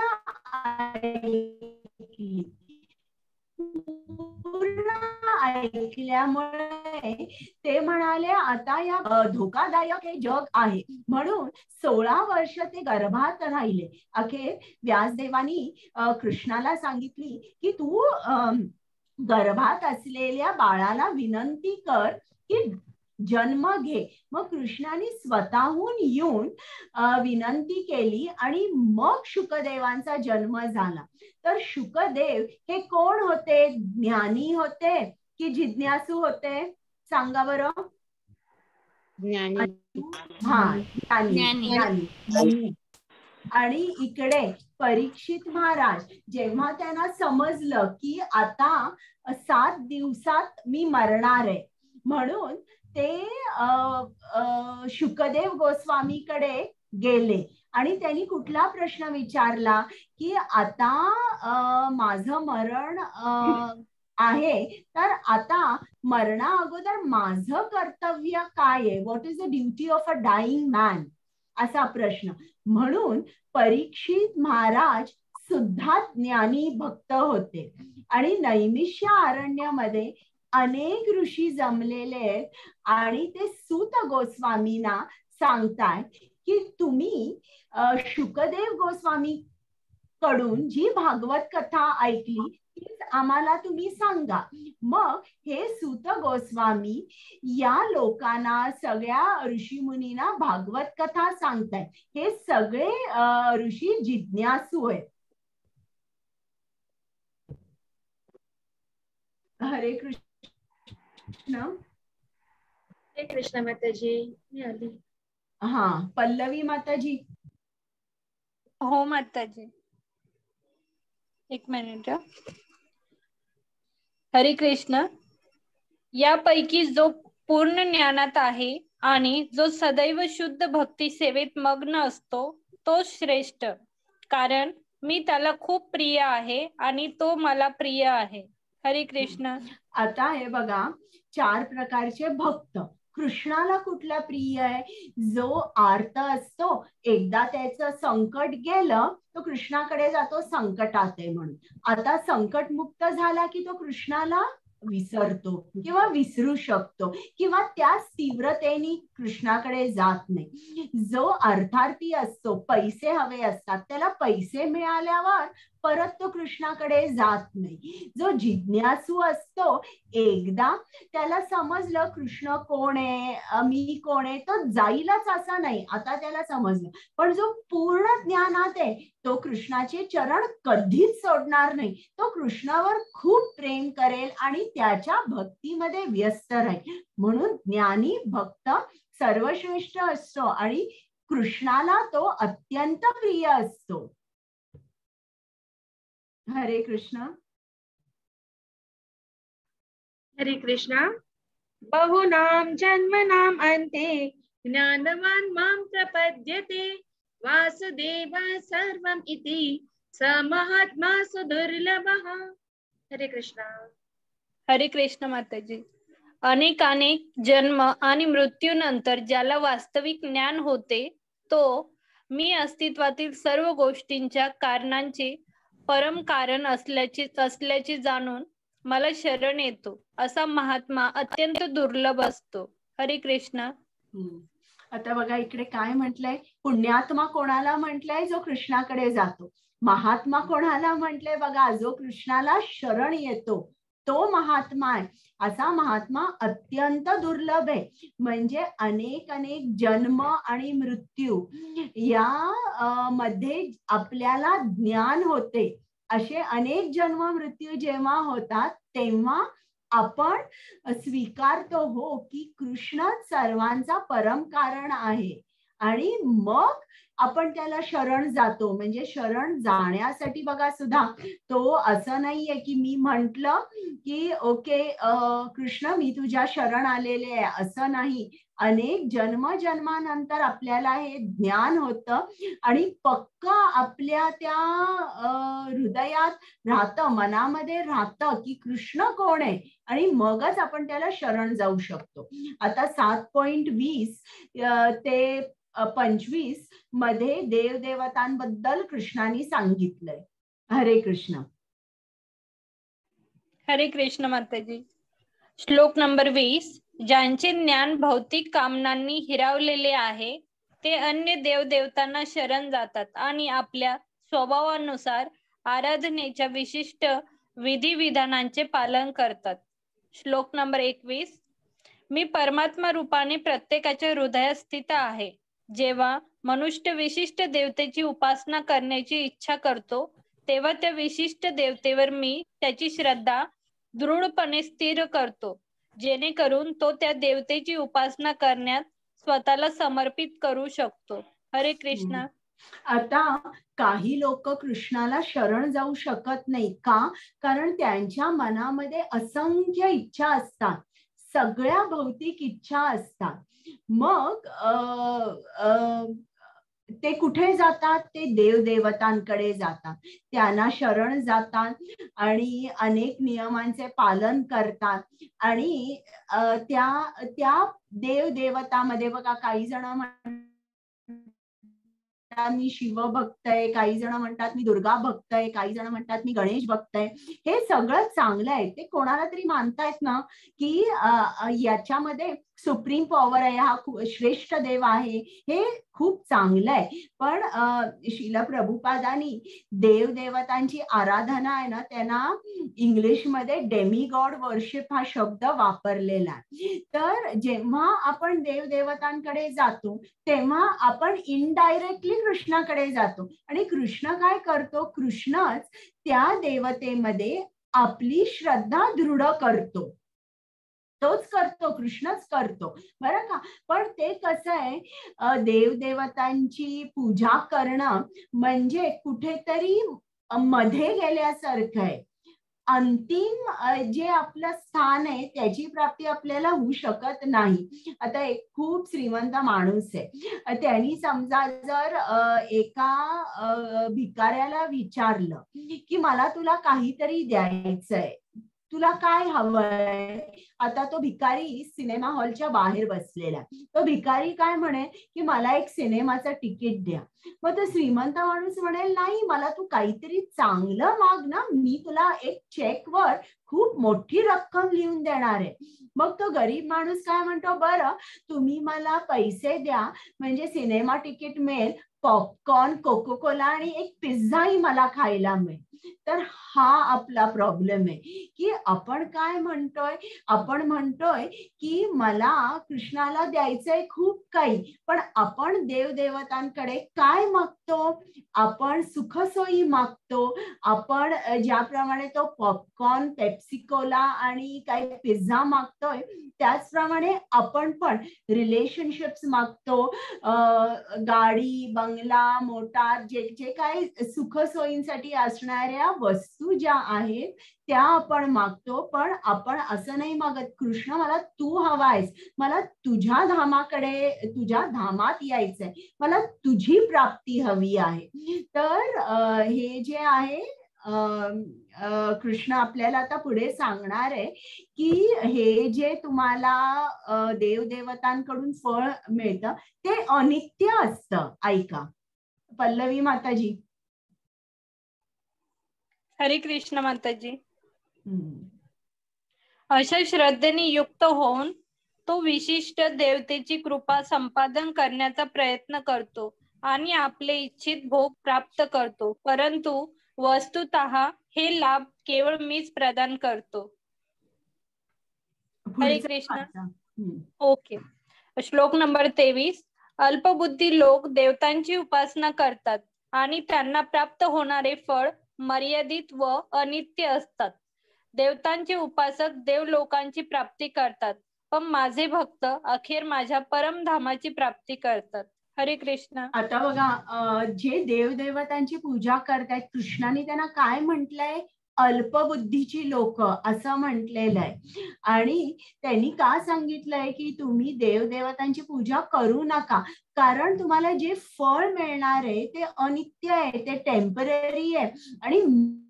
ऐकली. पूर्ण ऐकल्यामुळे ते म्हणाले आता या धोकादायक हे जग आहे, म्हणून सोळा वर्ष ते गर्भात राहिले. अखेर व्यासदेवानी कृष्णाला सांगितली की तू गर्भात असलेल्या बाळाला विनंती कर की जन्म घे. मग कृष्णाने स्वतःहून येऊन विनंती केली आणि मग शुकदेवांचा जन्म झाला. तर शुकदेव हे कोण होते? ज्ञानी होते की जिज्ञासू होते? सांगा बरं. ज्ञानी. हा, ज्ञानी. ज्ञानी. आणि इकडे परीक्षित महाराज जेव्हा त्यांना समजलं की आता सात दिवसात मी मरणार आहे, म्हणून ते अं शुकदेव गोस्वामीकडे गेले आणि त्यांनी कुठला प्रश्न विचारला की आता अं माझं मरण अं आहे, तर आता मरणा अगोदर माझं कर्तव्य काय आहे, what is the duty of a dying man, असा प्रश्न. म्हणून परीक्षित महाराज सुद्धा ज्ञानी भक्त होते आणि नैमिष्य अरण्यामध्ये अनेक ऋषी जमलेले आहेत आणि ते सूत गोस्वामींना सांगताय की तुम्ही शुकदेव गोस्वामी कडून जी भागवत कथा ऐकली तीच आम्हाला तुम्ही सांगा. मग हे सूत गोस्वामी या लोकांना, सगळ्या ऋषी मुनींना भागवत कथा सांगतायत. हे सगळे ऋषी जिज्ञासू आहेत. हरे कृष्ण. हरे कृष्ण माताजी. मी आली. हा, पल्लवी माताजी. हो माताजी, एक मिनिट. हरे कृष्ण. यापैकी जो पूर्ण ज्ञानात आहे आणि जो सदैव शुद्ध भक्ती सेवेत मग्न असतो तो श्रेष्ठ, कारण मी त्याला खूप प्रिय आहे आणि तो मला प्रिय आहे. हरे कृष्ण. आता हे बघा, चार प्रकारचे भक्त. कृष्णाला कुठला प्रिय आहे? जो आर्त असतो, एकदा त्याचं संकट गेलं तो कृष्णाकडे जातो संकटात आहे म्हणून. आता संकट मुक्त झाला की तो कृष्णाला विसरतो किंवा विसरू शकतो किंवा त्याच तीव्रतेने कृष्णाकडे जात नाही. जो अर्थार्थी असतो, पैसे हवे असतात, त्याला पैसे मिळाल्यावर परत तो कृष्णाकडे जात नाही. जो जिज्ञासू असतो, एकदा त्याला समजलं कृष्ण कोण आहे, मी कोण आहे, तो जाईलच असं नाही, आता त्याला समजलं. पण जो पूर्ण ज्ञानात आहे तो कृष्णाचे चरण कधीच सोडणार नाही. तो कृष्णावर खूप प्रेम करेल आणि त्याच्या भक्तीमध्ये व्यस्त राहील. म्हणून ज्ञानी भक्त सर्वश्रेष्ठ असतो आणि कृष्णाला तो अत्यंत प्रिय असतो. हरे कृष्ण. हरे कृष्ण. बहुनाम जन्मनाम अन्ते ज्ञानवान मां प्रपद्यते वासुदेव सर्वम इति स महात्मा सुदुर्लभः. हरे कृष्ण. हरे कृष्ण माताजी. अनेकानेक जन्म आणि मृत्यूनंतर ज्याला वास्तविक ज्ञान होते तो मी अस्तित्वातील सर्व गोष्टींच्या कारणांचे परम कारण असल्याचे असल्याचे जाणून मला शरण येतो असा महात्मा अत्यंत दुर्लभ असतो. हरे कृष्ण. आता बघा इकडे काय म्हटलंय, पुण्यात्मा कोणाला म्हटलंय? जो कृष्णाकडे जातो. महात्मा कोणाला म्हटलंय? बघा, जो कृष्णाला शरण येतो तो महात्मा आहे. असा महात्मा अत्यंत दुर्लभ आहे. म्हणजे अनेक अनेक जन्म आणि मृत्यू या मध्ये आपल्याला ज्ञान होते. असे अनेक जन्म मृत्यू जेव्हा होतात तेव्हा आपण स्वीकारतो हो की कृष्ण सर्वांचा परम कारण आहे आणि मग आपण त्याला शरण जातो. म्हणजे शरण जाण्यासाठी बघा सुद्धा तो असं नाहीये की मी म्हंटल की ओके कृष्ण मी तुझ्या शरण आलेले आहे, असं नाही. अनेक जन्म जन्मानंतर आपल्याला हे ज्ञान होतं आणि पक्क आपल्या त्या हृदयात राहतं, मनामध्ये राहतं की कृष्ण कोण आहे आणि मगच आपण त्याला शरण जाऊ शकतो. आता सात पॉइंट वीस ते पंचवीस मध्ये देवदेवतांबद्दल कृष्णाने सांगितलंय. हरे कृष्ण. हरे कृष्ण माताजी. श्लोक नंबर वीस. ज्यांचे ज्ञान भौतिक कामनांनी हिरावलेले आहे ते अन्य देवदेवतांना शरण जातात आणि आपल्या स्वभावानुसार आराधनेच्या विशिष्ट विधिविधानांचे पालन करतात. श्लोक नंबर एकवीस. मी परमात्मा रूपाने प्रत्येकाच्या हृदयात स्थित आहे. जेव्हा मनुष्य विशिष्ट देवतेची उपासना करण्याची इच्छा करतो तेव्हा त्या विशिष्ट देवतेवर मी त्याची श्रद्धा दृढपणे स्थिर करतो, जेणेकरून तो त्या देवतेची उपासना करण्यात स्वतःला समर्पित करू शकतो. हरे कृष्ण. आता काही लोक कृष्णाला शरण जाऊ शकत नाही का? कारण त्यांच्या मनामध्ये असंख्य इच्छा असतात, सगळ्या भौतिक इच्छा असतात. मग अ ते कुठे जातात? ते देवदेवतांकडे जातात, त्यांना शरण जातात आणि अनेक नियमांचे पालन करतात. आणि त्या त्या देवदेवतामध्ये बघा, काही जण म्हणतात मी शिव भक्त आहे, काही जण म्हणतात मी दुर्गा भक्त आहे, काही जण म्हणतात मी गणेश भक्त आहे. हे सगळं चांगलं आहे, ते कोणाला तरी मानतायत ना की याच्यामध्ये सुप्रीम पॉवर आहे, हा श्रेष्ठ देव आहे, हे खूप चांगलं आहे. पण श्रील प्रभुपादांनी देवदेवतांची आराधना आहे ना, त्यांना इंग्लिशमध्ये डेमिगॉड वर्शिप हा शब्द वापरलेला आहे. तर जेव्हा आपण देवदेवतांकडे जातो तेव्हा आपण इनडायरेक्टली कृष्णाकडे जातो. आणि कृष्ण काय करतो? कृष्णच त्या देवतेमध्ये आपली श्रद्धा दृढ करतो, तोच करतो, कृष्णच करतो, बरं का. पण ते कसं आहे, देवदेवतांची पूजा करणं म्हणजे कुठेतरी मध्ये गेल्यासारखं आहे. अंतिम जे आपलं स्थान आहे त्याची प्राप्ती आपल्याला होऊ शकत नाही. आता एक खूप श्रीमंत माणूस आहे, त्यांनी समजा जर एका भिकाऱ्याला विचारलं की मला तुला काहीतरी द्यायचंय, तुला काय हवंय? आता तो भिकारी सिनेमा हॉलच्या बाहेर बसलेला, तो भिकारी काय म्हणे की मला एक सिनेमाचं तिकीट द्या. मग तो श्रीमंत माणूस म्हणेल नाही, मला तू काहीतरी चांगलं माग ना, मी तुला एक चेकवर खूप मोठी रक्कम लिहून देणार आहे. मग तो गरीब माणूस काय म्हणतो, बरं तुम्ही मला पैसे द्या म्हणजे सिनेमा तिकीट मिळेल, पॉपकॉर्न, कोको कोला आणि एक पिझ्झाही मला खायला मिळेल. तर हा आपला प्रॉब्लेम आहे की आपण काय म्हणतोय, आपण म्हणतोय की मला कृष्णाला द्यायचंय खूप काही, पण आपण देवदेवतांकडे काय मागतो? आपण सुखसोयी मागतो. आपण ज्याप्रमाणे तो पॉपकॉर्न, पेप्सी कोला आणि काही पिझ्झा मागतोय त्याचप्रमाणे आपण पण रिलेशनशिप्स मागतो, गाडी, बंगला, मोटार, जे जे काही सुखसोयींसाठी असणाऱ्या वस्तू ज्या आहेत त्या आपण मागतो. पण आपण असं नाही मागत, कृष्ण मला तू हवायस, मला तुझ्या धामाकडे, तुझ्या धामात यायचंय, मला तुझी प्राप्ती हवी आहे. तर हे जे आहे कृष्ण आपल्याला आता पुढे सांगणार आहे की हे जे तुम्हाला देवदेवतांकडून फळ मिळतं ते अनित्य असतं. ऐका पल्लवी माताजी. हरे कृष्ण माताजी. अशा श्रद्धेने युक्त होऊन तो विशिष्ट देवतेची कृपा संपादन करण्याचा प्रयत्न करतो आणि आपले इच्छित भोग प्राप्त करतो, परंतु वस्तुतः हे लाभ केवळ मीच प्रदान करतो. हरे कृष्ण. ओके. श्लोक नंबर तेवीस. अल्पबुद्धी लोक देवतांची उपासना करतात आणि त्यांना प्राप्त होणारे फळ मर्यादित व अनित्य असतात. देवतांचे उपासक देवलोकांची प्राप्ती करतात, पण माझे भक्त अखेर माझ्या परमधामाची प्राप्ती करतात. हरे कृष्ण. आता बघा, जे देवदेवतांची पूजा करतायत कृष्णाने त्यांना काय म्हटलंय? अल्पबुद्धीची लोक असं म्हटलेलं आहे. आणि त्यांनी का सांगितलंय की तुम्ही देवदेवतांची पूजा करू नका? कारण तुम्हाला जे फळ मिळणार आहे ते अनित्य आहे, ते टेम्पररी आहे. आणि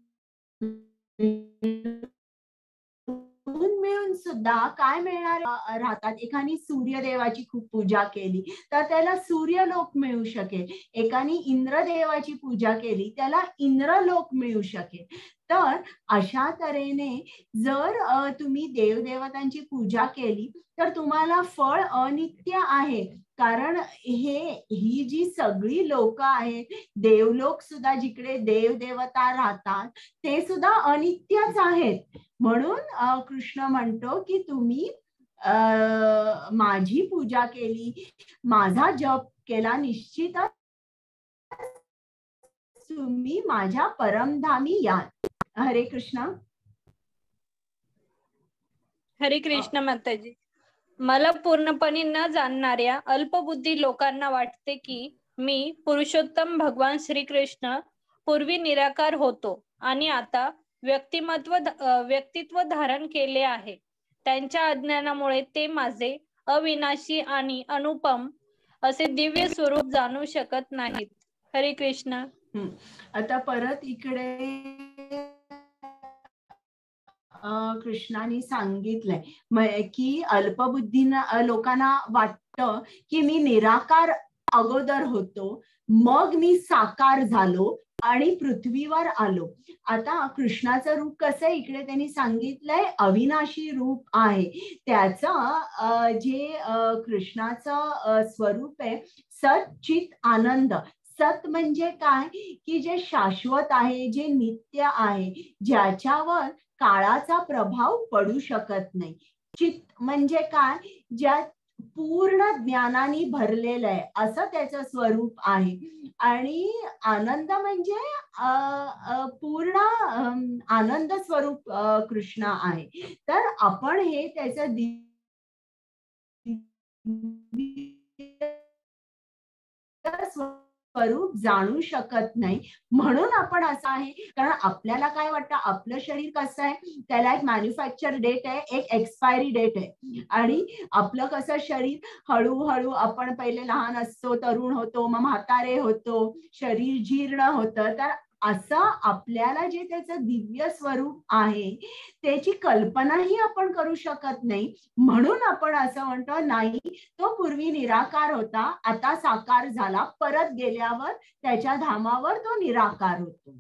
मिळून सुद्धा काय मिळणार राहतात? एकाने सूर्यदेवाची खूप पूजा केली तर त्याला सूर्यलोक मिळू शकेल, एकाने इंद्रदेवाची पूजा केली त्याला इंद्रलोक मिळू शकेल. तर अशा तऱ्हेने जर तुम्ही देवदेवतांची पूजा केली तर तुम्हाला फळ अनित्य आहे. कारण हे ही जी सगळी लोक आहेत, देवलोक सुद्धा जिकडे देवदेवता राहतात ते सुद्धा अनित्यच आहेत. म्हणून कृष्ण म्हणतो की तुम्ही अं माझी पूजा केली, माझा जप केला, निश्चितच तुम्ही माझ्या परमधामी याल. हरे कृष्ण. हरे कृष्ण माताजी. मला पूर्णपणे न जाणणाऱ्या अल्पबुद्धी लोकांना वाटते की मी पुरुषोत्तम भगवान श्रीकृष्ण पूर्वी निराकार होतो आणि आता व्यक्तिमत्व व्यक्तित्व धारण केले आहे. त्यांच्या अज्ञानामुळे ते माझे अविनाशी आणि अनुपम असे दिव्य स्वरूप जाणू शकत नाहीत. हरे कृष्ण. आता परत इकडे कृष्णाने सांगितलंय की अल्पबुद्धीना लोकांना वाटतं की मी निराकार अगोदर होतो, मग मी साकार झालो आणि पृथ्वीवर आलो. आता कृष्णाचं रूप कसं आहे इकडे त्यांनी सांगितलंय अविनाशी रूप आहे. त्याचं जे कृष्णाचं स्वरूप आहे सच्चित आनंद. सत म्हणजे काय की जे शाश्वत आहे, जे नित्य आहे, ज्याच्यावर काळाचा प्रभाव पडू शकत नाही. चित म्हणजे काय, ज्या पूर्ण ज्ञानाने भरलेलं आहे असं त्याचं स्वरूप आहे. आणि आनंद म्हणजे पूर्ण आनंद स्वरूप कृष्ण आहे. तर आपण हे त्याचं स्वरूप जाणू शकत नाही. म्हणून आपण असं आहे, कारण आपल्याला काय वाटतं आपलं शरीर कसं आहे, त्याला एक मॅन्युफॅक्चर डेट आहे, एक एक्सपायरी डेट आहे. आणि आपलं कसं शरीर हळूहळू आपण पहिले लहान असतो, तरुण होतो, मग म्हातारे होतो, शरीर जीर्ण होतं. तर असं आपल्याला जे त्याचं दिव्य स्वरूप आहे त्याची कल्पनाही आपण करू शकत नाही. म्हणून आपण असं म्हणतो नाही, तो पूर्वी निराकार होता, आता साकार झाला, परत गेल्यावर त्याच्या धामावर तो निराकार होतो.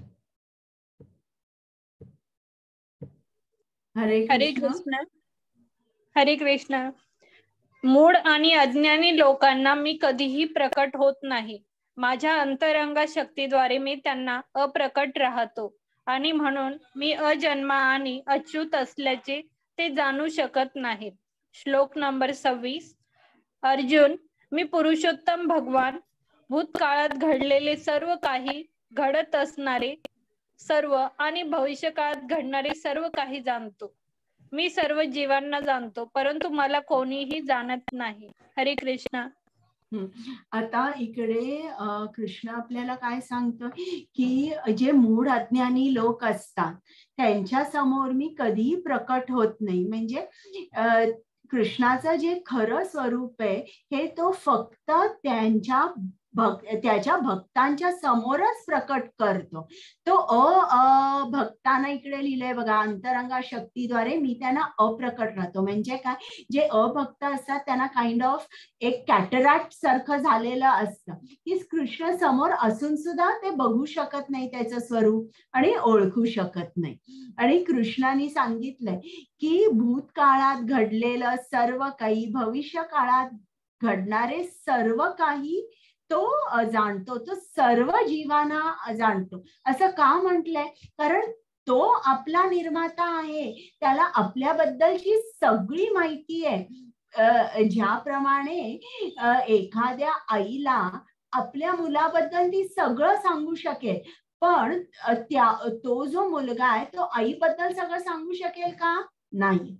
हरे हरे कृष्ण. हरे कृष्ण. मूढ आणि अज्ञानी लोकांना मी कधीही प्रकट होत नाही. माझ्या अंतरंगा शक्तीद्वारे मी त्यांना अप्रकट राहतो आणि म्हणून मी अजन्मा आणि अच्युत असल्याचे ते जाणू शकत नाहीत. श्लोक नंबर सव्वीस. अर्जुन, मी पुरुषोत्तम भगवान भूतकाळात घडलेले सर्व काही, घडत असणारे सर्व आणि भविष्यकाळात घडणारे सर्व काही जाणतो. मी सर्व जीवांना जाणतो, परंतु मला कोणीही जाणत नाही. हरे कृष्ण. आता इकडे कृष्ण आपल्याला काय सांगतो की जे मूढ अज्ञानी लोक असतात त्यांच्या समोर मी कधीही प्रकट होत नाही. म्हणजे अं कृष्णाचं जे खरं स्वरूप आहे हे तो फक्त त्यांच्या भक्त त्याच्या भक्तांच्या समोरच प्रकट करतो. तो अ भक्तांना इकडे लिहिलंय बघा, अंतरंगा शक्तीद्वारे मी त्यांना अप्रकट राहतो. म्हणजे काय, जे अभक्त असतात त्यांना काइंड ऑफ एक कॅटरॅक्ट सारखं झालेलं असतं की कृष्ण समोर असून सुद्धा ते बघू शकत नाही त्याचं स्वरूप आणि ओळखू शकत नाही. आणि कृष्णाने सांगितलंय की भूतकाळात घडलेलं सर्व काही, भविष्य काळात घडणारे सर्व काही तो जाणतो, तो सर्व जीवांना जाणतो. असं का म्हटलंय, कारण तो आपला निर्माता आहे, त्याला आपल्याबद्दलची सगळी माहिती आहे. ज्याप्रमाणे एखाद्या आईला आपल्या मुलाबद्दल ती सगळं सांगू शकेल, पण त्या तो जो मुलगा आहे तो आईबद्दल सगळं सांगू शकेल का? नाही.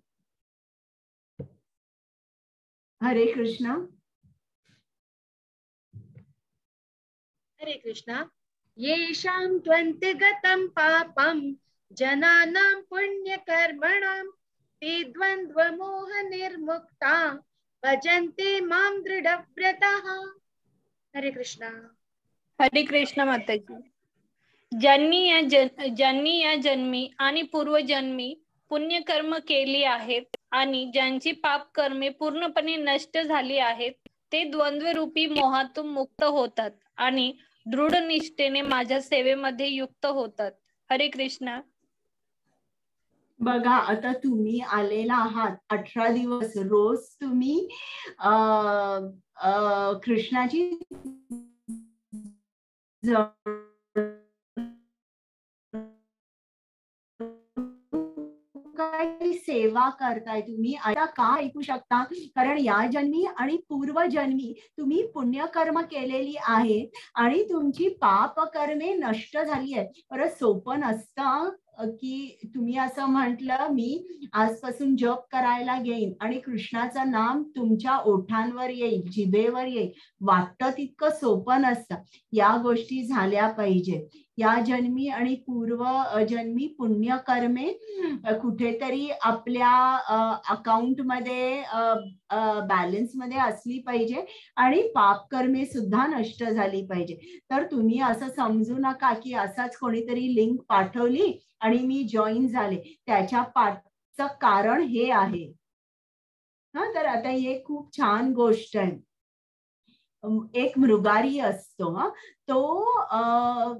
हरे कृष्ण. हरे कृष्ण. येषां त्वन्तिगतं पापं जनानां पुण्यकर्मणां ते द्वन्द्व मोह निर्मुक्ता भजन्ते मां दृढव्रतः. हरे कृष्ण. हरे कृष्ण माताजी. ज्यांनी या जन ज्यांनी या जन्मी आणि पूर्वजन्मी पुण्यकर्म केली आहेत आणि ज्यांची पाप कर्मे पूर्णपणे नष्ट झाली आहेत ते द्वंद्वरूपी मोहातून मुक्त होतात आणि दृढ निष्ठेने माझ्या सेवेमध्ये युक्त होतात. हरे कृष्ण. बघा, आता तुम्ही आलेला आहात अठरा दिवस, रोज तुम्ही अं अं कृष्णाची सेवा करताय तुम्ही. आता का ऐकू शकता, कारण या जन्मी आणि पूर्वजन्मी तुम्ही पुण्यकर्म केलेली आहेत आणि तुमची पाप कर्मे नष्ट झाली आहेत. परत सोपं नसतं की तुम्ही असं म्हटलं मी आजपासून जप करायला घेईन आणि कृष्णाचं नाम तुमच्या ओठांवर येईल, जिभेवर येईल. वाटतं तितकं सोपं नसतं. या गोष्टी झाल्या पाहिजे. या जन्मी आणि पूर्व जन्मी पुण्यकर्मे कुठेतरी आपल्या अकाउंटमध्ये बॅलन्स मध्ये असली पाहिजे आणि पापकर्मे सुद्धा नष्ट झाली पाहिजे. तर तुम्ही असं समजू नका की असाच कोणीतरी लिंक पाठवली आणि मी जॉईन झाले. त्याच्या पाठचं कारण हे आहे. हा, तर आता हे खूप छान गोष्ट आहे. एक मृगारी असतो, हा तो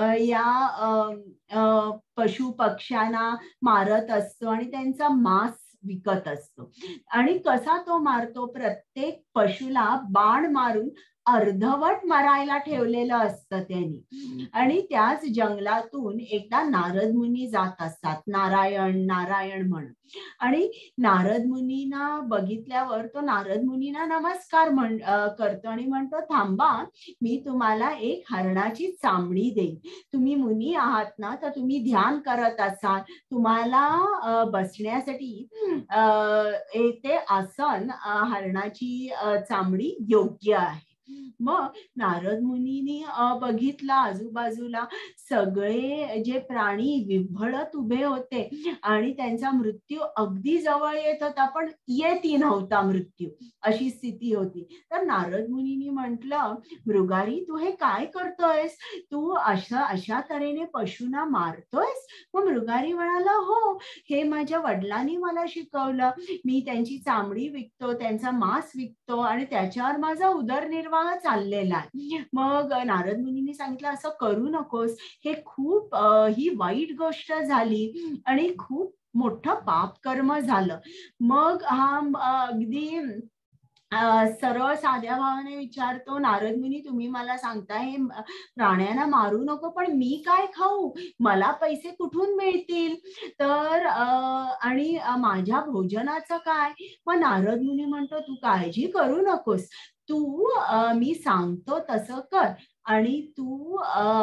या पशु पक्ष्यांना मारत असतो आणि त्यांचा मांस विकत असतो. आणि कसा तो मारतो, प्रत्येक पशुला बाण मारून अर्धवट मरायला ठेवलेलं असतं त्यांनी. आणि त्याच जंगलातून एकदा नारद मुनी जात असतात, नारायण नारायण म्हणून. आणि नारद मुनींना बघितल्यावर तो नारद मुनींना नमस्कार म्हण करतो आणि म्हणतो, थांबा, मी तुम्हाला एक हरणाची चामडी देईन. तुम्ही मुनी आहात ना, तर तुम्ही ध्यान करत असाल, तुम्हाला बसण्यासाठी ते आसन हरणाची चामडी योग्य आहे. मग नारद मुनींनी बघितलं आजूबाजूला सगळे जे प्राणी विव्हळत उभे होते आणि त्यांचा मृत्यू अगदी जवळ येत होता, पण येती नव्हता मृत्यू, अशी स्थिती होती. तर नारद मुनींनी म्हटलं, मृगारी, तू हे काय करतोयस? तू अशा अशा तऱ्हेने पशूंना मारतोयस? मग मृगारी म्हणाला, हो, हे माझ्या वडिलांनी मला शिकवलं. मी त्यांची चामडी विकतो, त्यांचा मांस विकतो आणि त्याच्यावर माझा उदरनिर्वाह चाललेला आहे. मग नारद मुनींनी सांगितलं, असं करू नकोस, हे खूप ही वाईट गोष्ट झाली आणि खूप मोठं पाप कर्म झालं. मग हा अगदी सरळ साध्या भावाने विचारतो, नारद मुनी, तुम्ही मला सांगता हे प्राण्यांना मारू नको, पण मी काय खाऊ? मला पैसे कुठून मिळतील? तर आणि माझ्या भोजनाचं काय? मग नारद मुनी म्हणतो, तू काळजी करू नकोस, तू मी सांगतो तसं कर आणि तू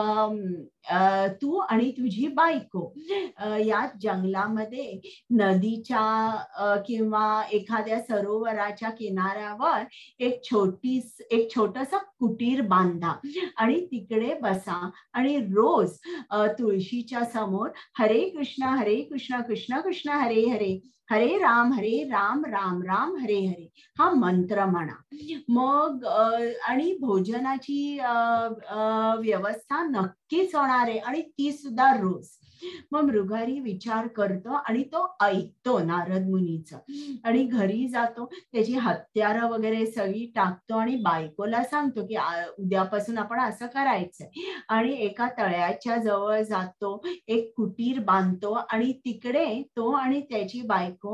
तू आणि तुझी बायको या जंगलामध्ये नदीच्या किंवा एखाद्या सरोवराच्या किनाऱ्यावर एक छोटी एक छोटस कुटीर बांधा आणि तिकडे बसा आणि रोज तुळशीच्या समोर हरे कृष्ण हरे कृष्ण कृष्ण कृष्ण हरे हरे, हरे राम हरे राम राम राम हरे हरे हा मंत्र म्हणा. मग आणि भोजनाची व्यवस्था नक्कीच होणार आहे आणि ती सुद्धा रोज. मग मृगारी विचार करतो आणि तो ऐकतो नारद मुनीचं आणि घरी जातो, त्याची हत्यारं वगैरे सगळी टाकतो आणि बायकोला सांगतो की उद्यापासून आपण असं करायचंय. आणि एका तळ्याच्या जवळ जातो, एक कुटीर बांधतो आणि तिकडे तो आणि त्याची बायको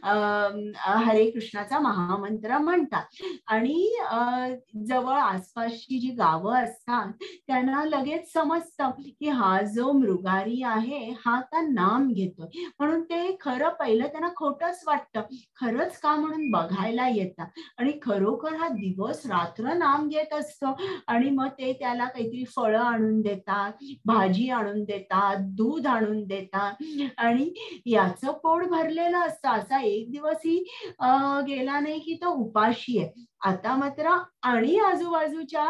हरे कृष्णाचा महामंत्र म्हणतात. आणि जवळ आसपासची जी गावं असतात त्यांना लगेच समजतं की हा जो मृगारी आहे हा आता नाम घेतोय, म्हणून ते खरं पहिलं त्यांना खोटच वाटतं, खरंच का म्हणून बघायला येतात आणि खरोखर हा दिवस रात्र नाम घेत असतो. आणि मग ते त्याला काहीतरी फळं आणून देतात, भाजी आणून देतात, दूध आणून देतात आणि याचं पोट भरलेलं असतं. असा एक दिवसही गेला नाही की तो उपाशी आहे. आता मात्र आणि आजूबाजूच्या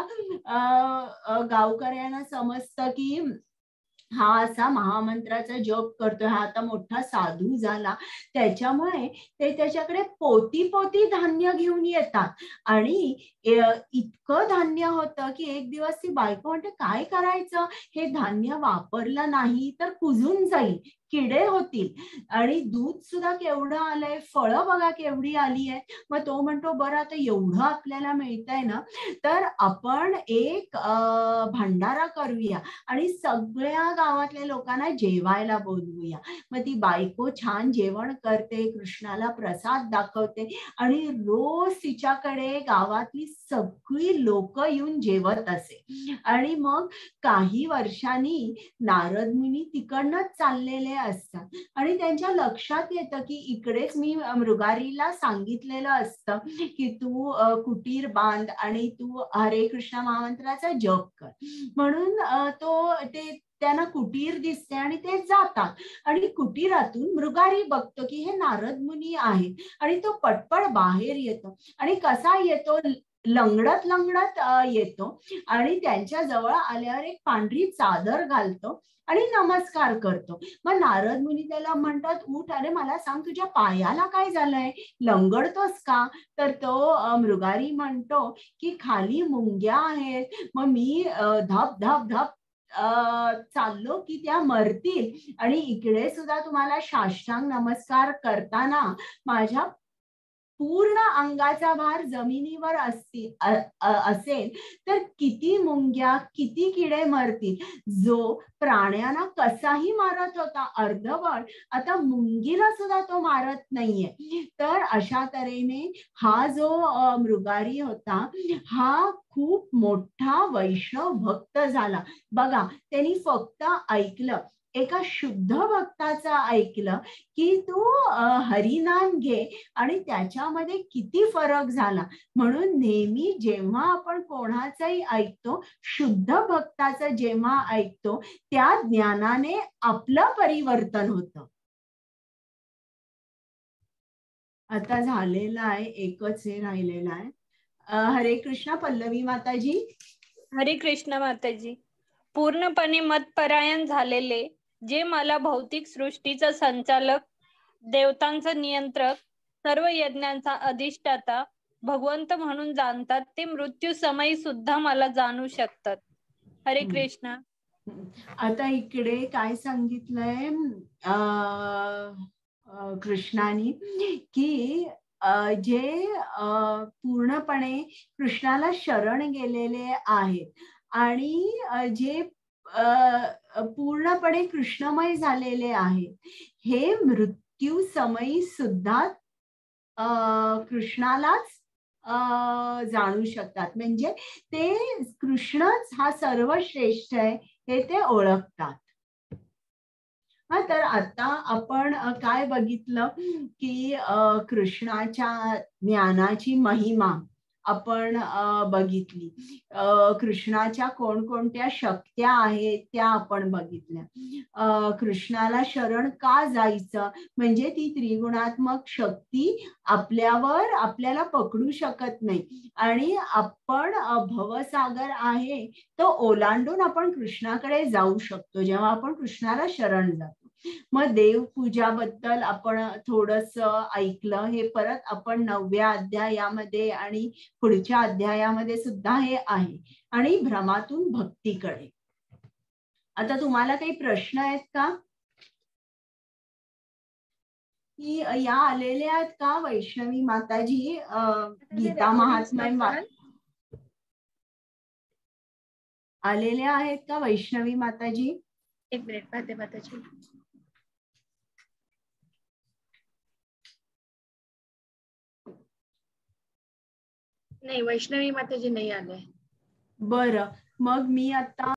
गावकऱ्यांना समजतं की हा असा महामंत्राचा जप करतोय, हा आता मोठा साधू झाला. त्याच्यामुळे ते त्याच्याकडे पोती पोती धान्य घेऊन येतात आणि इतकं धान्य होतं की एक दिवस ती बायको म्हणते, काय करायचं, हे धान्य वापरलं नाही तर कुजून जाईल, किडे होतील. आणि दूध सुद्धा केवढं आलंय, फळं बघा केवढी आली आहे. मग तो म्हणतो, बरं आता एवढं आपल्याला मिळतंय ना, तर आपण एक भंडारा करूया आणि सगळ्या गावातल्या लोकांना जेवायला बोलवूया. मग ती बायको छान जेवण करते, कृष्णाला प्रसाद दाखवते आणि रोज तिच्याकडे गावातली सगळी लोक येऊन जेवत असे. आणि मग काही वर्षांनी नारद मुनी तिकडनंच चाललेले असतात आणि त्यांच्या लक्षात येतं की इकडेच मी मृगारीला सांगितलेलं असतं की तू कुटीर बांध आणि तू हरे कृष्ण महामंत्राचा जप कर. म्हणून तो ते त्यांना कुटीर दिसते आणि ते जातात आणि कुटीरातून मृगारी बघतो की हे नारद मुनी आहे आणि तो पटपट बाहेर येतो आणि कसा येतो, लंगडत लंगडत येतो आणि त्यांच्या जवळ आल्यावर एक पांढरी चादर घालतो आणि नमस्कार करतो. मग नारद मुनी त्याला म्हणतात, उठ, अरे मला सांग तुझ्या पायाला काय झालंय, लंगडतोस का? तर तो मृगारी म्हणतो की खाली मुंग्या आहेत, मग मी धप धप धप अ चाललो की त्या मरतील आणि इकडे सुद्धा तुम्हाला साष्टांग नमस्कार करताना माझ्या पूर्ण अंगाचा भार जमिनीवर असतील असेल तर किती मुंग्या किती किडे मरतील. जो प्राण्यांना कसाही मारत होता अर्धवट, आता मुंगीला सुद्धा तो मारत नाहीये. तर अशा तऱ्हेने हा जो मृगारी होता हा खूप मोठा वैष्णव भक्त झाला. बघा, त्यांनी फक्त ऐकलं, एका शुद्ध भक्ताचं ऐकलं की तू हरिनाम घे आणि त्याच्यामध्ये किती फरक झाला. म्हणून नेहमी जेव्हा आपण कोणाचंही ऐकतो, शुद्ध भक्ताचं जेव्हा ऐकतो, त्या ज्ञानाने आपलं परिवर्तन होतं. आता झालेलं आहे, एकच हे राहिलेलं आहे. हरे कृष्ण. पल्लवी माताजी. हरे कृष्ण माताजी. पूर्णपणे मतपरायण झालेले, जे मला भौतिक सृष्टीचा संचालक, देवतांचा नियंत्रक, सर्व यज्ञांचा अधिष्ठाता, भगवंत म्हणून जाणतात, ते मृत्यू समयी सुद्धा मला जाणू शकतात. हरे कृष्ण. आता इकडे काय सांगितलंय कृष्णाने की जे पूर्णपणे कृष्णाला शरण गेलेले आहेत आणि जे पूर्णपणे कृष्णमय झालेले आहेत, हे मृत्यू समयी सुद्धा कृष्णालाच जाणू शकतात. म्हणजे ते कृष्णच हा सर्वश्रेष्ठ आहे हे ते ओळखतात. हा, तर आता आपण काय बघितलं की कृष्णाच्या ज्ञानाची महिमा आपण बघितली, कृष्णाच्या कोणकोणत्या शक्त्या आहेत त्या आपण बघितल्या. कृष्णाला शरण का जायचं, म्हणजे ती त्रिगुणात्मक शक्ती आपल्यावर आपल्याला पकडू शकत नाही आणि आपण भवसागर आहे तो ओलांडून आपण कृष्णाकडे जाऊ शकतो जेव्हा आपण कृष्णाला शरण जातो. मग देवपूजाबद्दल आपण थोडस ऐकलं, हे परत आपण नवव्या अध्यायामध्ये आणि पुढच्या अध्यायामध्ये सुद्धा हे आहे. आणि भ्रमातून भक्तीकडे. आता तुम्हाला काही प्रश्न आहेत का? की या आलेल्या आहेत का वैष्णवी माताजी? गीता महात्म्य आलेल्या आहेत का वैष्णवी माताजी? एक मिनिट पाहते माताजी. नाही, वैष्णवी माताजी नाही आले. बरं, मग मी आता